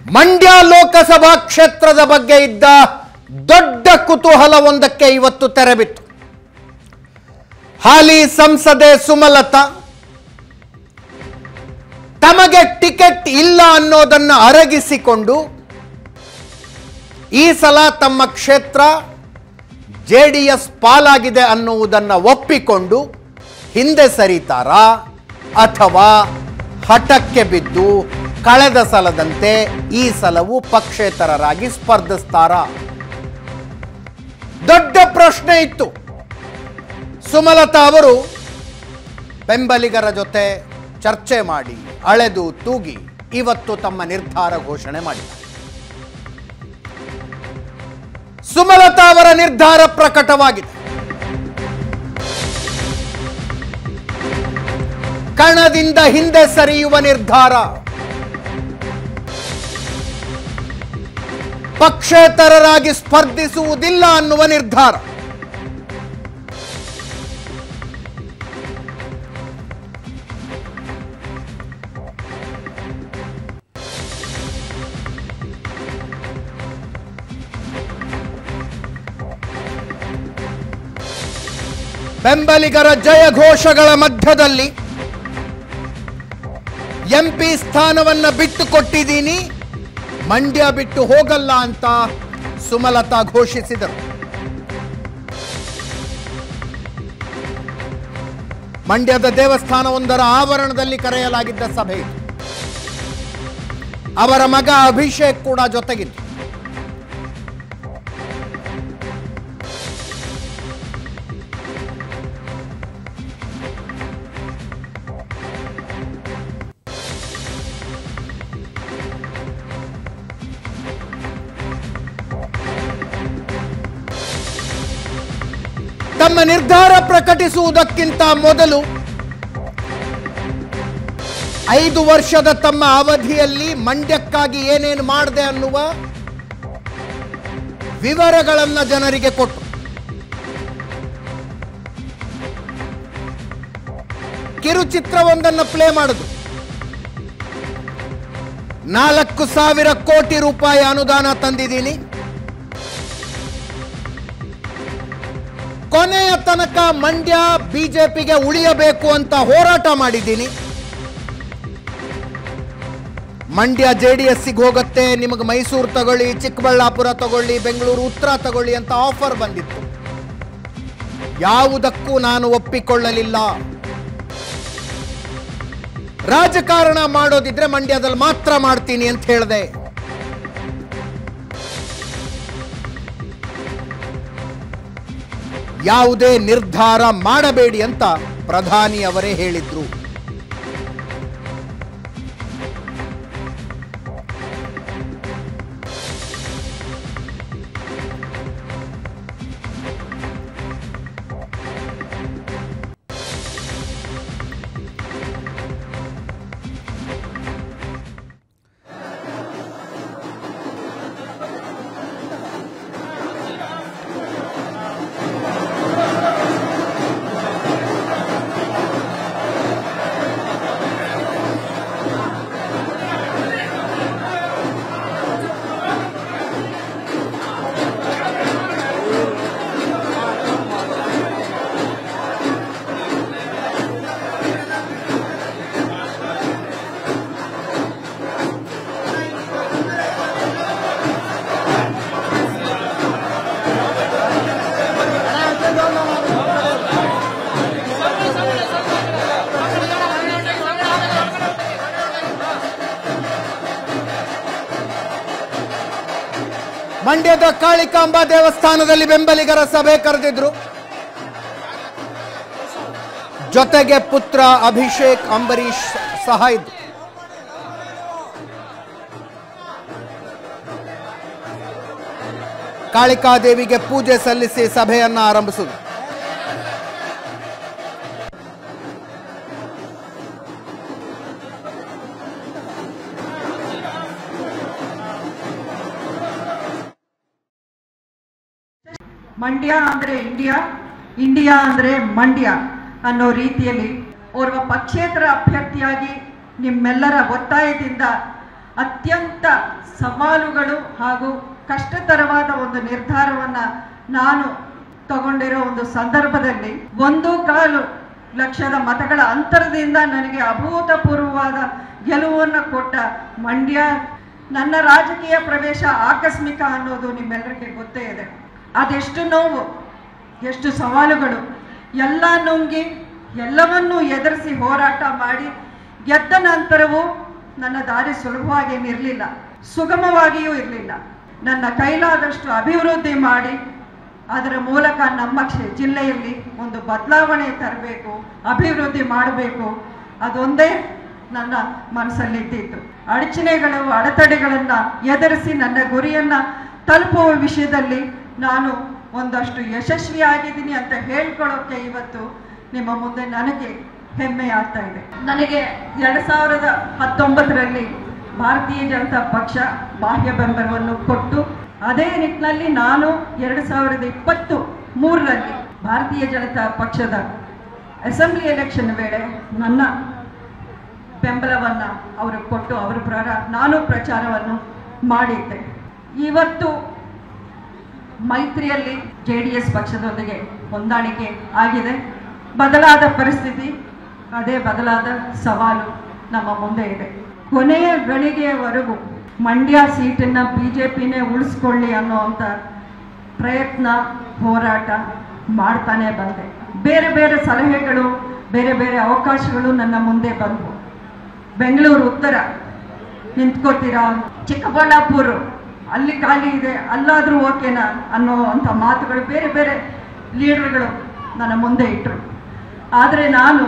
ಮಂಡ್ಯ ಲೋಕಸಭಾ ಕ್ಷೇತ್ರದ ಬಗ್ಗೆ ಇದ್ದ ದೊಡ್ಡ ಕುತೂಹಲವೊಂದಕ್ಕೆ ಇವತ್ತು ತೆರೆಬಿತ್ತು. ಹಾಲಿ ಸಂಸದೆ ಸುಮಲತಾ ತಮಗೆ ಟಿಕೆಟ್ ಇಲ್ಲ ಅನ್ನೋದನ್ನು ಅರಗಿಸಿಕೊಂಡು ಈ ಸಲ ತಮ್ಮ ಕ್ಷೇತ್ರ ಜೆಡಿಎಸ್ ಪಾಲಾಗಿದೆ ಅನ್ನುವುದನ್ನು ಒಪ್ಪಿಕೊಂಡು ಹಿಂದೆ ಸರಿತಾರಾ ಅಥವಾ ಹಠಕ್ಕೆ ಬಿದ್ದು ಕಳೆದ ಸಲದಂತೆ ಈ ಸಲವೂ ಪಕ್ಷೇತರರಾಗಿ ಸ್ಪರ್ಧಿಸ್ತಾರಾ? ದೊಡ್ಡ ಪ್ರಶ್ನೆ ಇತ್ತು. ಸುಮಲತಾ ಅವರು ಬೆಂಬಲಿಗರ ಜೊತೆ ಚರ್ಚೆ ಮಾಡಿ ಅಳೆದು ತೂಗಿ ಇವತ್ತು ತಮ್ಮ ನಿರ್ಧಾರ ಘೋಷಣೆ ಮಾಡಿದ್ದಾರೆ. ಸುಮಲತಾ ಅವರ ನಿರ್ಧಾರ ಪ್ರಕಟವಾಗಿದೆ. ಕಣದಿಂದ ಹಿಂದೆ ಸರಿಯುವ ನಿರ್ಧಾರ, ಪಕ್ಷೇತರರಾಗಿ ಸ್ಪರ್ಧಿಸುವುದಿಲ್ಲ ಅನ್ನುವ ನಿರ್ಧಾರ. ಬೆಂಬಲಿಗರ ಜಯಘೋಷಗಳ ಮಧ್ಯದಲ್ಲಿ ಎಂಪಿ ಸ್ಥಾನವನ್ನ ಬಿಟ್ಟು ಕೊಟ್ಟಿದ್ದೀನಿ, ಮಂಡ್ಯ ಬಿಟ್ಟು ಹೋಗಲ್ಲ ಅಂತ ಸುಮಲತಾ ಘೋಷಿಸಿದರು. ಮಂಡ್ಯದ ದೇವಸ್ಥಾನವೊಂದರ ಆವರಣದಲ್ಲಿ ಕರೆಯಲಾಗಿದ್ದ ಸಭೆ, ಅವರ ಮಗ ಅಭಿಷೇಕ್ ಕೂಡ ಜೊತೆಗಿದ್ದು. ತಮ್ಮ ನಿರ್ಧಾರ ಪ್ರಕಟಿಸುವುದಕ್ಕಿಂತ ಮೊದಲು 5 ವರ್ಷದ ತಮ್ಮ ಅವಧಿಯಲ್ಲಿ ಮಂಡ್ಯಕ್ಕಾಗಿ ಏನೇನು ಮಾಡಿದೆ ಅನ್ನುವ ವಿವರಗಳನ್ನು ಜನರಿಗೆ ಕೊಟ್ಟು ಕಿರುಚಿತ್ರವೊಂದನ್ನು ಪ್ಲೇ ಮಾಡಿದ್ರು. 4,000 ಕೋಟಿ ರೂಪಾಯಿ ಅನುದಾನ ತಂದಿದ್ದೀನಿ, ಕೊನೆಯ ತನಕ ಮಂಡ್ಯ ಬಿಜೆಪಿಗೆ ಉಳಿಯಬೇಕು ಅಂತ ಹೋರಾಟ ಮಾಡಿದ್ದೀನಿ, ಮಂಡ್ಯ ಜೆಡಿಎಸ್ಗೆ ಹೋಗುತ್ತೆ, ನಿಮಗೆ ಮೈಸೂರು ತಗೊಳ್ಳಿ, ಚಿಕ್ಕಬಳ್ಳಾಪುರ ತಗೊಳ್ಳಿ, ಬೆಂಗಳೂರು ಉತ್ತರ ತಗೊಳ್ಳಿ ಅಂತ ಆಫರ್ ಬಂದಿತ್ತು. ಯಾವುದಕ್ಕೂ ನಾನು ಒಪ್ಪಿಕೊಳ್ಳಲಿಲ್ಲ. ರಾಜಕಾರಣ ಮಾಡೋದಿದ್ರೆ ಮಂಡ್ಯದಲ್ಲಿ ಮಾತ್ರ ಮಾಡ್ತೀನಿ ಅಂತ ಹೇಳಿದೆ. ಯಾವುದೇ ನಿರ್ಧಾರ ಮಾಡಬೇಡಿ ಅಂತ ಪ್ರಧಾನಿ ಅವರೇ ಹೇಳಿದ್ರು. ಮಂಡ್ಯದ ಕಾಳಿಕಾಂಬಾ ದೇವಸ್ಥಾನದಲ್ಲಿ ಬೆಂಬಲಿಗರ ಸಭೆ ಕರೆದಿದ್ರು. ಜೊತೆಗೆ ಪುತ್ರ ಅಭಿಷೇಕ್ ಅಂಬರೀಶ್ ಸಹ ಇದ್ರು. ಕಾಳಿಕಾದೇವಿಗೆ ಪೂಜೆ ಸಲ್ಲಿಸಿ ಸಭೆಯನ್ನ ಆರಂಭಿಸಿದ್ರು. ಮಂಡ್ಯ ಅಂದರೆ ಇಂಡಿಯಾ, ಇಂಡಿಯಾ ಅಂದರೆ ಮಂಡ್ಯ ಅನ್ನೋ ರೀತಿಯಲ್ಲಿ ಓರ್ವ ಪಕ್ಷೇತರ ಅಭ್ಯರ್ಥಿಯಾಗಿ ನಿಮ್ಮೆಲ್ಲರ ಒತ್ತಾಯದಿಂದ ಅತ್ಯಂತ ಸವಾಲುಗಳು ಹಾಗೂ ಕಷ್ಟತರವಾದ ಒಂದು ನಿರ್ಧಾರವನ್ನು ನಾನು ತಗೊಂಡಿರೋ ಒಂದು ಸಂದರ್ಭದಲ್ಲಿ 1.25 ಲಕ್ಷದ ಮತಗಳ ಅಂತರದಿಂದ ನನಗೆ ಅಭೂತಪೂರ್ವವಾದ ಗೆಲುವನ್ನು ಕೊಟ್ಟ ಮಂಡ್ಯ, ನನ್ನ ರಾಜಕೀಯ ಪ್ರವೇಶ ಆಕಸ್ಮಿಕ ಅನ್ನೋದು ನಿಮ್ಮೆಲ್ಲರಿಗೆ ಗೊತ್ತೇ ಇದೆ. ಅದೆಷ್ಟು ನೋವು, ಎಷ್ಟು ಸವಾಲುಗಳು, ಎಲ್ಲ ನುಂಗಿ ಎಲ್ಲವನ್ನೂ ಎದುರಿಸಿ ಹೋರಾಟ ಮಾಡಿ ಗೆದ್ದ ನಂತರವೂ ನನ್ನ ದಾರಿ ಸುಲಭವಾಗೇನಿರಲಿಲ್ಲ, ಸುಗಮವಾಗಿಯೂ ಇರಲಿಲ್ಲ. ನನ್ನ ಕೈಲಾದಷ್ಟು ಅಭಿವೃದ್ಧಿ ಮಾಡಿ ಅದರ ಮೂಲಕ ನಮ್ಮ ಜಿಲ್ಲೆಯಲ್ಲಿ ಒಂದು ಬದಲಾವಣೆ ತರಬೇಕು, ಅಭಿವೃದ್ಧಿ ಮಾಡಬೇಕು, ಅದೊಂದೇ ನನ್ನ ಮನಸ್ಸಲ್ಲಿದ್ದಿತ್ತು. ಅಡಚಣೆಗಳು, ಅಡೆತಡೆಗಳನ್ನು ಎದುರಿಸಿ ನನ್ನ ಗುರಿಯನ್ನು ತಲುಪುವ ವಿಷಯದಲ್ಲಿ ನಾನು ಒಂದಷ್ಟು ಯಶಸ್ವಿಯಾಗಿದ್ದೀನಿ ಅಂತ ಹೇಳ್ಕೊಳ್ಳೋಕ್ಕೆ ಇವತ್ತು ನಿಮ್ಮ ಮುಂದೆ ನನಗೆ ಹೆಮ್ಮೆ ಆಗ್ತಾ ಇದೆ. ನನಗೆ 2019ರಲ್ಲಿ ಭಾರತೀಯ ಜನತಾ ಪಕ್ಷ ಬಾಹ್ಯ ಬೆಂಬಲವನ್ನು ಕೊಟ್ಟು, ಅದೇ ನಿಟ್ಟಿನಲ್ಲಿ ನಾನು 2023ರಲ್ಲಿ ಭಾರತೀಯ ಜನತಾ ಪಕ್ಷದ ಅಸೆಂಬ್ಲಿ ಎಲೆಕ್ಷನ್ ವೇಳೆ ನನ್ನ ಬೆಂಬಲವನ್ನು ಅವರು ಕೊಟ್ಟು ನಾನು ಪ್ರಚಾರವನ್ನು ಮಾಡಿದ್ದೆ. ಇವತ್ತು ಮೈತ್ರಿಯಲ್ಲಿ JDS ಪಕ್ಷದೊಂದಿಗೆ ಹೊಂದಾಣಿಕೆ ಆಗಿದೆ. ಬದಲಾದ ಪರಿಸ್ಥಿತಿ, ಅದೇ ಬದಲಾದ ಸವಾಲು ನಮ್ಮ ಮುಂದೆ ಇದೆ. ಕೊನೆಯ ಗಳಿಗೆಯವರೆಗೂ ಮಂಡ್ಯ ಸೀಟನ್ನು BJPನೇ ಉಳಿಸ್ಕೊಳ್ಳಿ ಅನ್ನೋವಂಥ ಪ್ರಯತ್ನ, ಹೋರಾಟ ಮಾಡ್ತಾನೆ ಬಂದೆ. ಬೇರೆ ಬೇರೆ ಸಲಹೆಗಳು, ಬೇರೆ ಬೇರೆ ಅವಕಾಶಗಳು ನನ್ನ ಮುಂದೆ ಬಂದವು. ಬೆಂಗಳೂರು ಉತ್ತರ ನಿಂತ್ಕೋತೀರಾ, ಚಿಕ್ಕಬಳ್ಳಾಪುರ ಅಲ್ಲಿ ಖಾಲಿ ಇದೆ, ಅಲ್ಲಾದರೂ ಓಕೆನಾ ಅನ್ನೋವಂಥ ಮಾತುಗಳು ಬೇರೆ ಬೇರೆ ಲೀಡರ್ಗಳು ನನ್ನ ಮುಂದೆ ಇಟ್ಟರು. ಆದರೆ ನಾನು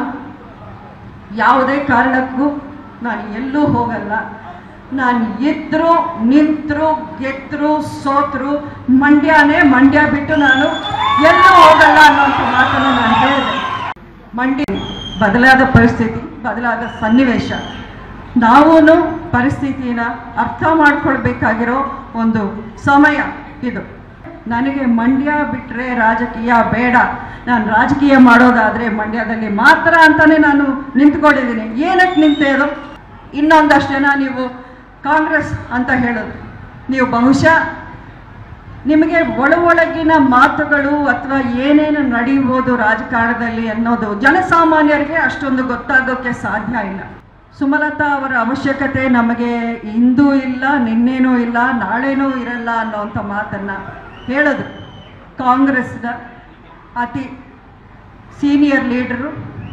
ಯಾವುದೇ ಕಾರಣಕ್ಕೂ ನಾನು ಎಲ್ಲೂ ಹೋಗಲ್ಲ, ನಾನು ಇದ್ದರೂ ನಿಂತರೂ ಗೆದ್ದರೂ ಸೋತರೂ ಮಂಡ್ಯ ಬಿಟ್ಟು ನಾನು ಎಲ್ಲೂ ಹೋಗಲ್ಲ ಅನ್ನೋಂಥ ಮಾತನ್ನು ನಾನು ಹೇಳಿದೆ. ಮಂಡ್ಯ ಬದಲಾದ ಪರಿಸ್ಥಿತಿ, ಬದಲಾದ ಸನ್ನಿವೇಶ, ನಾವೂ ಪರಿಸ್ಥಿತಿನ ಅರ್ಥ ಮಾಡ್ಕೊಳ್ಬೇಕಾಗಿರೋ ಒಂದು ಸಮಯ ಇದು. ನನಗೆ ಮಂಡ್ಯ ಬಿಟ್ಟರೆ ರಾಜಕೀಯ ಬೇಡ, ನಾನು ರಾಜಕೀಯ ಮಾಡೋದಾದರೆ ಮಂಡ್ಯದಲ್ಲಿ ಮಾತ್ರ ಅಂತಲೇ ನಾನು ನಿಂತ್ಕೊಂಡಿದ್ದೀನಿ. ಏನಕ್ಕೆ ನಿಂತೇದು? ಇನ್ನೊಂದಷ್ಟು ಜನ ನೀವು ಕಾಂಗ್ರೆಸ್ ಅಂತ ಹೇಳೋದು, ನೀವು ಬಹುಶಃ ನಿಮಗೆ ಒಳಗಿನ ಮಾತುಗಳು ಅಥವಾ ಏನೇನು ನಡೆಯುವುದು ರಾಜಕಾರಣದಲ್ಲಿ ಅನ್ನೋದು ಜನಸಾಮಾನ್ಯರಿಗೆ ಅಷ್ಟೊಂದು ಗೊತ್ತಾಗೋಕ್ಕೆ ಸಾಧ್ಯ ಇಲ್ಲ. ಸುಮಲತಾ ಅವರ ಅವಶ್ಯಕತೆ ನಮಗೆ ಇಂದೂ ಇಲ್ಲ, ನಿನ್ನೇನೂ ಇಲ್ಲ, ನಾಳೆನೂ ಇರಲ್ಲ ಅನ್ನೋವಂಥ ಮಾತನ್ನು ಹೇಳಿದ್ರು ಕಾಂಗ್ರೆಸ್ನ ಅತಿ ಸೀನಿಯರ್ ಲೀಡರು,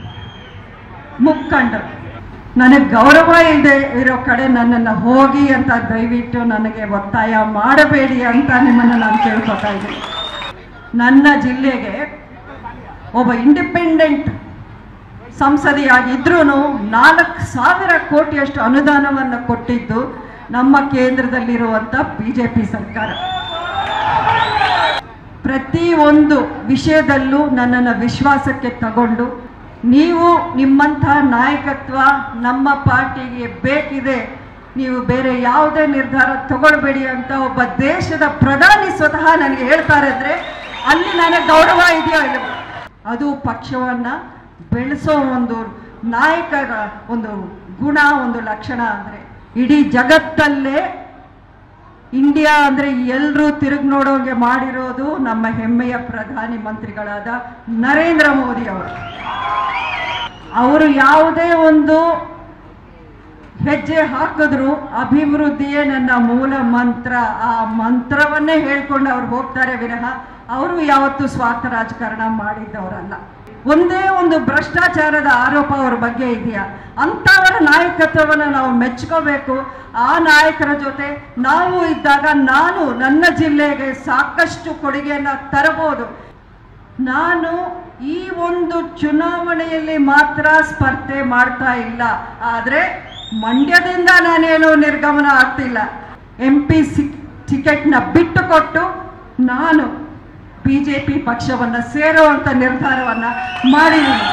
ಮುಖಂಡರು. ನನಗೆ ಗೌರವ ಇಲ್ಲದೆ ಇರೋ ಕಡೆ ನನ್ನನ್ನು ಹೋಗಿ ಅಂತ ದಯವಿಟ್ಟು ನನಗೆ ಒತ್ತಾಯ ಮಾಡಬೇಡಿ ಅಂತ ನಿಮ್ಮನ್ನು ನಾನು ಕೇಳ್ಕೊತಾ ಇದ್ದೀನಿ. ನನ್ನ ಜಿಲ್ಲೆಗೆ ಒಬ್ಬ ಇಂಡಿಪೆಂಡೆಂಟ್ ಸಂಸದೆಯಾಗಿದ್ರೂ 4,000 ಕೋಟಿಯಷ್ಟು ಅನುದಾನವನ್ನು ಕೊಟ್ಟಿದ್ದು ನಮ್ಮ ಕೇಂದ್ರದಲ್ಲಿರುವಂಥ BJP ಸರ್ಕಾರ. ಪ್ರತಿಯೊಂದು ವಿಷಯದಲ್ಲೂ ನನ್ನನ್ನು ವಿಶ್ವಾಸಕ್ಕೆ ತಗೊಂಡು, ನೀವು ನಿಮ್ಮಂಥ ನಾಯಕತ್ವ ನಮ್ಮ ಪಾರ್ಟಿಗೆ ಬೇಕಿದೆ, ನೀವು ಬೇರೆ ಯಾವುದೇ ನಿರ್ಧಾರ ತಗೊಳ್ಬೇಡಿ ಅಂತ ಒಬ್ಬ ದೇಶದ ಪ್ರಧಾನಿ ಸ್ವತಃ ನನಗೆ ಹೇಳ್ತಾರೆ ಅಂದರೆ ಅಲ್ಲಿ ನನಗೆ ಗೌರವ ಇದೆಯೋ ಇಲ್ಲ. ಅದು ಪಕ್ಷವನ್ನು ಬೆಳೆಸೋ ಒಂದು ನಾಯಕರ ಒಂದು ಗುಣ, ಒಂದು ಲಕ್ಷಣ. ಅಂದರೆ ಇಡೀ ಜಗತ್ತಲ್ಲೇ ಇಂಡಿಯಾ ಅಂದರೆ ಎಲ್ಲರೂ ತಿರುಗಿ ನೋಡೋಂಗೆ ಮಾಡಿರೋದು ನಮ್ಮ ಹೆಮ್ಮೆಯ ಪ್ರಧಾನಿ ಮಂತ್ರಿಗಳಾದ ನರೇಂದ್ರ ಮೋದಿ ಅವರು ಯಾವುದೇ ಒಂದು ಹೆಜ್ಜೆ ಹಾಕಿದ್ರು ಅಭಿವೃದ್ಧಿಯೇ ನನ್ನ ಮೂಲ ಮಂತ್ರ, ಆ ಮಂತ್ರವನ್ನೇ ಹೇಳ್ಕೊಂಡು ಅವ್ರು ಹೋಗ್ತಾರೆ ವಿನಃ ಅವರು ಯಾವತ್ತೂ ಸ್ವಾರ್ಥ ರಾಜಕಾರಣ ಮಾಡಿದ್ದವರಲ್ಲ. ಒಂದೇ ಒಂದು ಭ್ರಷ್ಟಾಚಾರದ ಆರೋಪ ಅವ್ರ ಬಗ್ಗೆ ಇದೆಯಾ? ಅಂಥವರ ನಾಯಕತ್ವವನ್ನು ನಾವು ಮೆಚ್ಕೋಬೇಕು. ಆ ನಾಯಕರ ಜೊತೆ ನಾವು ಇದ್ದಾಗ ನಾನು ನನ್ನ ಜಿಲ್ಲೆಗೆ ಸಾಕಷ್ಟು ಕೊಡುಗೆಯನ್ನು ತರಬಹುದು. ನಾನು ಈ ಒಂದು ಚುನಾವಣೆಯಲ್ಲಿ ಮಾತ್ರ ಸ್ಪರ್ಧೆ ಮಾಡ್ತಾ ಇಲ್ಲ, ಆದರೆ ಮಂಡ್ಯದಿಂದ ನಾನೇನು ನಿರ್ಗಮನ ಆಗ್ತಿಲ್ಲ. MP ಟಿಕೆಟ್ನ ಬಿಟ್ಟುಕೊಟ್ಟು ನಾನು BJP ಪಕ್ಷವನ್ನು ಸೇರುವಂತ ನಿರ್ಧಾರವನ್ನು ಮಾಡಿದ್ದೀನಿ.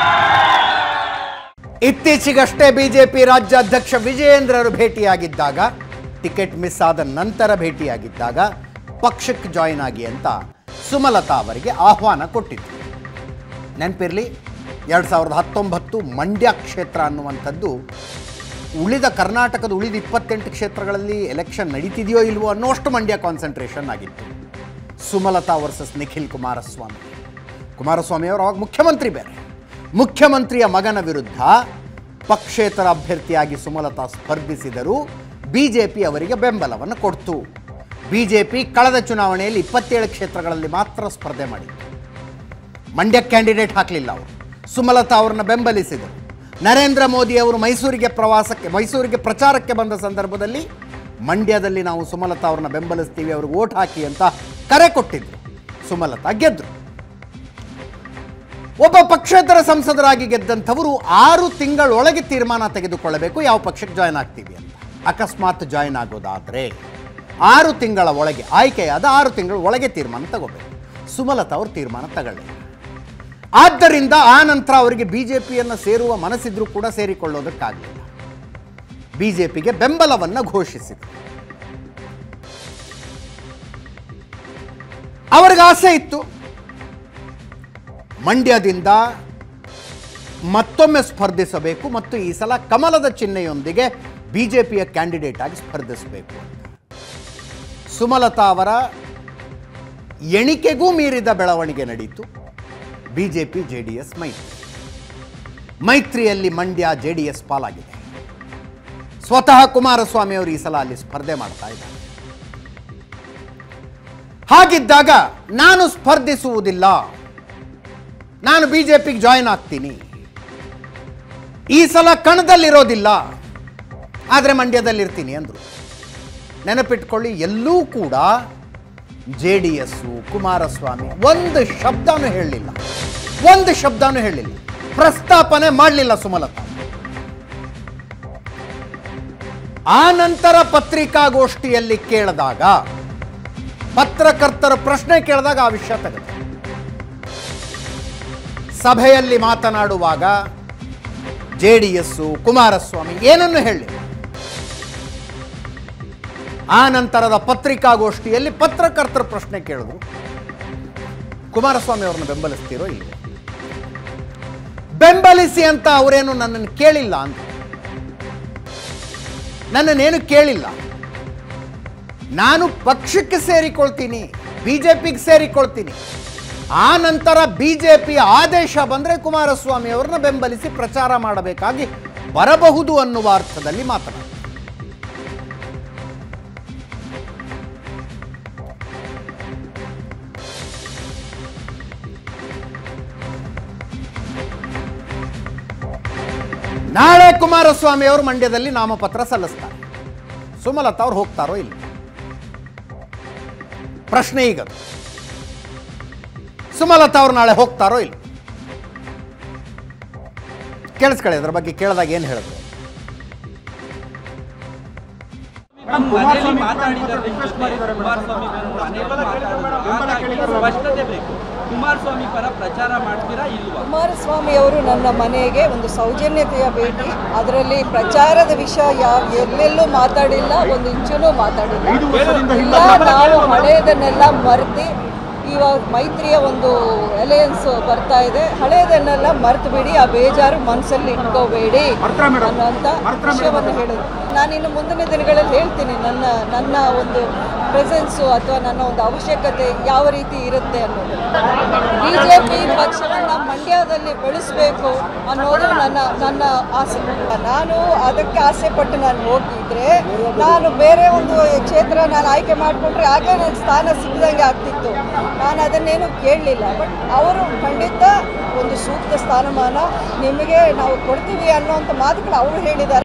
ಇತ್ತೀಚೆಗಷ್ಟೇ BJP ರಾಜ್ಯಾಧ್ಯಕ್ಷ ವಿಜಯೇಂದ್ರರು ಭೇಟಿಯಾಗಿದ್ದಾಗ, ಟಿಕೆಟ್ ಮಿಸ್ ಆದ ನಂತರ ಭೇಟಿಯಾಗಿದ್ದಾಗ ಪಕ್ಷಕ್ಕೆ ಜಾಯಿನ್ ಆಗಿ ಅಂತ ಸುಮಲತಾ ಅವರಿಗೆ ಆಹ್ವಾನ ಕೊಟ್ಟಿತ್ತು. ನೆನಪಿರಲಿ, 2019 ಮಂಡ್ಯ ಕ್ಷೇತ್ರ ಅನ್ನುವಂಥದ್ದು ಉಳಿದ ಕರ್ನಾಟಕದ ಉಳಿದ 28 ಕ್ಷೇತ್ರಗಳಲ್ಲಿ ಎಲೆಕ್ಷನ್ ನಡೀತಿದೆಯೋ ಇಲ್ವೋ ಅನ್ನೋಷ್ಟು ಮಂಡ್ಯ ಕಾನ್ಸಂಟ್ರೇಷನ್ ಆಗಿತ್ತು. ಸುಮಲತಾ ವರ್ಸಸ್ ನಿಖಿಲ್ ಕುಮಾರಸ್ವಾಮಿ. ಕುಮಾರಸ್ವಾಮಿಯವರು ಅವಾಗ ಮುಖ್ಯಮಂತ್ರಿ ಬೇರೆ. ಮುಖ್ಯಮಂತ್ರಿಯ ಮಗನ ವಿರುದ್ಧ ಪಕ್ಷೇತರ ಅಭ್ಯರ್ಥಿಯಾಗಿ ಸುಮಲತಾ ಸ್ಪರ್ಧಿಸಿದರು. ಬಿಜೆಪಿ ಅವರಿಗೆ ಬೆಂಬಲವನ್ನು ಕೊಡ್ತು. ಬಿಜೆಪಿ ಕಳೆದ ಚುನಾವಣೆಯಲ್ಲಿ 27 ಕ್ಷೇತ್ರಗಳಲ್ಲಿ ಮಾತ್ರ ಸ್ಪರ್ಧೆ ಮಾಡಿತ್ತು. ಮಂಡ್ಯ ಕ್ಯಾಂಡಿಡೇಟ್ ಹಾಕಲಿಲ್ಲ. ಅವರು ಸುಮಲತಾ ಅವರನ್ನು ಬೆಂಬಲಿಸಿದರು. ನರೇಂದ್ರ ಮೋದಿ ಅವರು ಮೈಸೂರಿಗೆ ಪ್ರಚಾರಕ್ಕೆ ಬಂದ ಸಂದರ್ಭದಲ್ಲಿ ಮಂಡ್ಯದಲ್ಲಿ ನಾವು ಸುಮಲತಾ ಅವ್ರನ್ನ ಬೆಂಬಲಿಸ್ತೀವಿ, ಅವ್ರಿಗೆ ವೋಟ್ ಹಾಕಿ ಅಂತ ಕರೆ ಕೊಟ್ಟಿದ್ರು. ಸುಮಲತಾ ಗೆದ್ದರು. ಒಬ್ಬ ಪಕ್ಷೇತರ ಸಂಸದರಾಗಿ ಗೆದ್ದಂಥವರು 6 ತಿಂಗಳೊಳಗೆ ತೀರ್ಮಾನ ತೆಗೆದುಕೊಳ್ಳಬೇಕು ಯಾವ ಪಕ್ಷಕ್ಕೆ ಜಾಯ್ನ್ ಆಗ್ತೀವಿ ಅಂತ. ಅಕಸ್ಮಾತ್ ಜಾಯ್ನ್ ಆಗೋದಾದರೆ 6 ತಿಂಗಳ ಒಳಗೆ, ಆಯ್ಕೆಯಾದ 6 ತಿಂಗಳ ಒಳಗೆ ತೀರ್ಮಾನ ತಗೋಬೇಕು. ಸುಮಲತಾ ಅವರು ತೀರ್ಮಾನ ತಗೊಳ್ಳಿಲ್ಲ. ಆದ್ದರಿಂದ ಆ ನಂತರ ಅವರಿಗೆ ಬಿಜೆಪಿಯನ್ನು ಸೇರುವ ಮನಸ್ಸಿದ್ರೂ ಕೂಡ ಸೇರಿಕೊಳ್ಳೋದಕ್ಕಾಗಲಿಲ್ಲ. ಬಿಜೆಪಿಗೆ ಬೆಂಬಲವನ್ನು ಘೋಷಿಸಿದರು. ಅವರಿಗೆ ಆಸೆ ಇತ್ತು ಮಂಡ್ಯದಿಂದ ಮತ್ತೊಮ್ಮೆ ಸ್ಪರ್ಧಿಸಬೇಕು ಮತ್ತು ಈ ಸಲ ಕಮಲದ ಚಿಹ್ನೆಯೊಂದಿಗೆ ಬಿಜೆಪಿಯ ಕ್ಯಾಂಡಿಡೇಟ್ ಆಗಿ ಸ್ಪರ್ಧಿಸಬೇಕು. ಸುಮಲತಾ ಅವರ ಎಣಿಕೆಗೂ ಮೀರಿದ ಬೆಳವಣಿಗೆ ನಡೆಯಿತು. ಬಿಜೆಪಿ ಜೆಡಿಎಸ್ ಮೈತ್ರಿಯಲ್ಲಿ ಮಂಡ್ಯ ಜೆಡಿಎಸ್ ಪಾಲಾಗಿದೆ. ಸ್ವತಃ ಕುಮಾರಸ್ವಾಮಿ ಅವರು ಈ ಸಲ ಅಲ್ಲಿ ಸ್ಪರ್ಧೆ ಮಾಡ್ತಾ ಇದ್ದಾರೆ. ಹಾಗಿದ್ದಾಗ ನಾನು ಸ್ಪರ್ಧಿಸುವುದಿಲ್ಲ, ನಾನು ಬಿಜೆಪಿಗೆ ಜಾಯಿನ್ ಆಗ್ತೀನಿ, ಈ ಸಲ ಕಣದಲ್ಲಿರೋದಿಲ್ಲ, ಆದರೆ ಮಂಡ್ಯದಲ್ಲಿರ್ತೀನಿ ಅಂದರು. ನೆನಪಿಟ್ಕೊಳ್ಳಿ, ಎಲ್ಲೂ ಕೂಡ ಜೆಡಿಎಸ್ಸು ಕುಮಾರಸ್ವಾಮಿ ಒಂದು ಶಬ್ದನೂ ಹೇಳಲಿಲ್ಲ, ಪ್ರಸ್ತಾಪನೆ ಮಾಡಲಿಲ್ಲ ಸುಮಲತಾ. ಆ ನಂತರ ಪತ್ರಿಕಾಗೋಷ್ಠಿಯಲ್ಲಿ ಕೇಳಿದಾಗ, ಪತ್ರಕರ್ತರ ಪ್ರಶ್ನೆ ಕೇಳಿದಾಗ ಆ ವಿಷಯ ತೆಗೆದು ಸಭೆಯಲ್ಲಿ ಮಾತನಾಡುವಾಗ ಜೆಡಿಎಸ್ಸು ಕುಮಾರಸ್ವಾಮಿ ಏನನ್ನು ಹೇಳಿಲ್ಲ. ಆ ನಂತರದ ಪತ್ರಿಕಾಗೋಷ್ಠಿಯಲ್ಲಿ ಪತ್ರಕರ್ತರ ಪ್ರಶ್ನೆ ಕೇಳಿದ್ರು, ಕುಮಾರಸ್ವಾಮಿ ಅವರನ್ನು ಬೆಂಬಲಿಸ್ತೀರೋ ಇಲ್ವೋ? ಬೆಂಬಲಿಸಿ ಅಂತ ಅವರೇನು ನನ್ನನ್ನು ಕೇಳಿಲ್ಲ ಅಂತ, ನನ್ನನ್ನೇನು ಕೇಳಿಲ್ಲ. ನಾನು ಪಕ್ಷಕ್ಕೆ ಸೇರಿಕೊಳ್ತೀನಿ, ಬಿಜೆಪಿಗೆ ಸೇರಿಕೊಳ್ತೀನಿ. ಆ ನಂತರ ಬಿಜೆಪಿ ಆದೇಶ ಬಂದರೆ ಕುಮಾರಸ್ವಾಮಿ ಅವರನ್ನ ಬೆಂಬಲಿಸಿ ಪ್ರಚಾರ ಮಾಡಬೇಕಾಗಿ ಬರಬಹುದು ಅನ್ನುವ ಅರ್ಥದಲ್ಲಿ ಮಾತನಾಡಿ. ನಾಳೆ ಕುಮಾರಸ್ವಾಮಿ ಅವರು ಮಂಡ್ಯದಲ್ಲಿ ನಾಮಪತ್ರ ಸಲ್ಲಿಸ್ತಾರೆ. ಸುಮಲತಾ ಅವ್ರು ಹೋಗ್ತಾರೋ ಇಲ್ಲ ಪ್ರಶ್ನೆ ಈಗ. ಸುಮಲತಾ ಅವ್ರು ನಾಳೆ ಹೋಗ್ತಾರೋ ಇಲ್ಲ ಕೇಳಿಸ್ಕೊಳ್ಳಿ. ಅದ್ರ ಬಗ್ಗೆ ಕೇಳಿದಾಗ ಏನು ಹೇಳಿದ್ರು? ಕುಮಾರಸ್ವಾಮಿ ಪರ ಪ್ರಚಾರ ಮಾಡ್ತೀರಾ ಇಲ್ವಾ? ಕುಮಾರಸ್ವಾಮಿ ಅವರು ನನ್ನ ಮನೆಗೆ ಒಂದು ಸೌಜನ್ಯತೆಯ ಭೇಟಿ, ಅದರಲ್ಲಿ ಪ್ರಚಾರದ ವಿಷಯ ಎಲ್ಲೆಲ್ಲೂ ಮಾತಾಡಿಲ್ಲ, ಒಂದು ಇಂಚೂ ಮಾತಾಡಿಲ್ಲ. ನಾವು ಹಳೆಯದನ್ನೆಲ್ಲ ಮರೆತು ಇವಾಗ ಮೈತ್ರಿಯ ಒಂದು ಅಲಯನ್ಸ್ ಬರ್ತಾ ಇದೆ, ಹಳೆಯದನ್ನೆಲ್ಲ ಮರೆತು ಬಿಡಿ, ಆ ಬೇಜಾರು ಮನಸ್ಸಲ್ಲಿ ಇಟ್ಕೋಬೇಡಿ ಅನ್ನೋಂಥ ವಿಷಯವನ್ನು ಹೇಳಿದ್ರು. ನಾನಿನ್ನು ಮುಂದಿನ ದಿನಗಳಲ್ಲಿ ಹೇಳ್ತೀನಿ ನನ್ನ ಒಂದು ಪ್ರೆಸೆನ್ಸು ಅಥವಾ ನನ್ನ ಒಂದು ಅವಶ್ಯಕತೆ ಯಾವ ರೀತಿ ಇರುತ್ತೆ ಅನ್ನೋದು. ಬಿಜೆಪಿ ಪಕ್ಷವನ್ನು ಮಂಡ್ಯದಲ್ಲಿ ಬೆಳೆಸಬೇಕು ಅನ್ನೋದು ನನ್ನ ಆಸೆ. ನಾನು ಅದಕ್ಕೆ ಆಸೆ ಪಟ್ಟು ನಾನು ಹೋಗಿದ್ರೆ, ನಾನು ಬೇರೆ ಒಂದು ಕ್ಷೇತ್ರ ನಾನು ಆಯ್ಕೆ ಮಾಡಿಕೊಂಡ್ರೆ ಹಾಗೆ ನನ್ನ ಸ್ಥಾನ ಸಿಗದಂಗೆ ಆಗ್ತಿತ್ತು. ನಾನು ಅದನ್ನೇನು ಕೇಳಲಿಲ್ಲ. ಬಟ್ ಅವರು ಖಂಡಿತ ಒಂದು ಸೂಕ್ತ ಸ್ಥಾನಮಾನ ನಿಮಗೆ ನಾವು ಕೊಡ್ತೀವಿ ಅನ್ನೋಂಥ ಮಾತುಗಳು ಅವರು ಹೇಳಿದ್ದಾರೆ.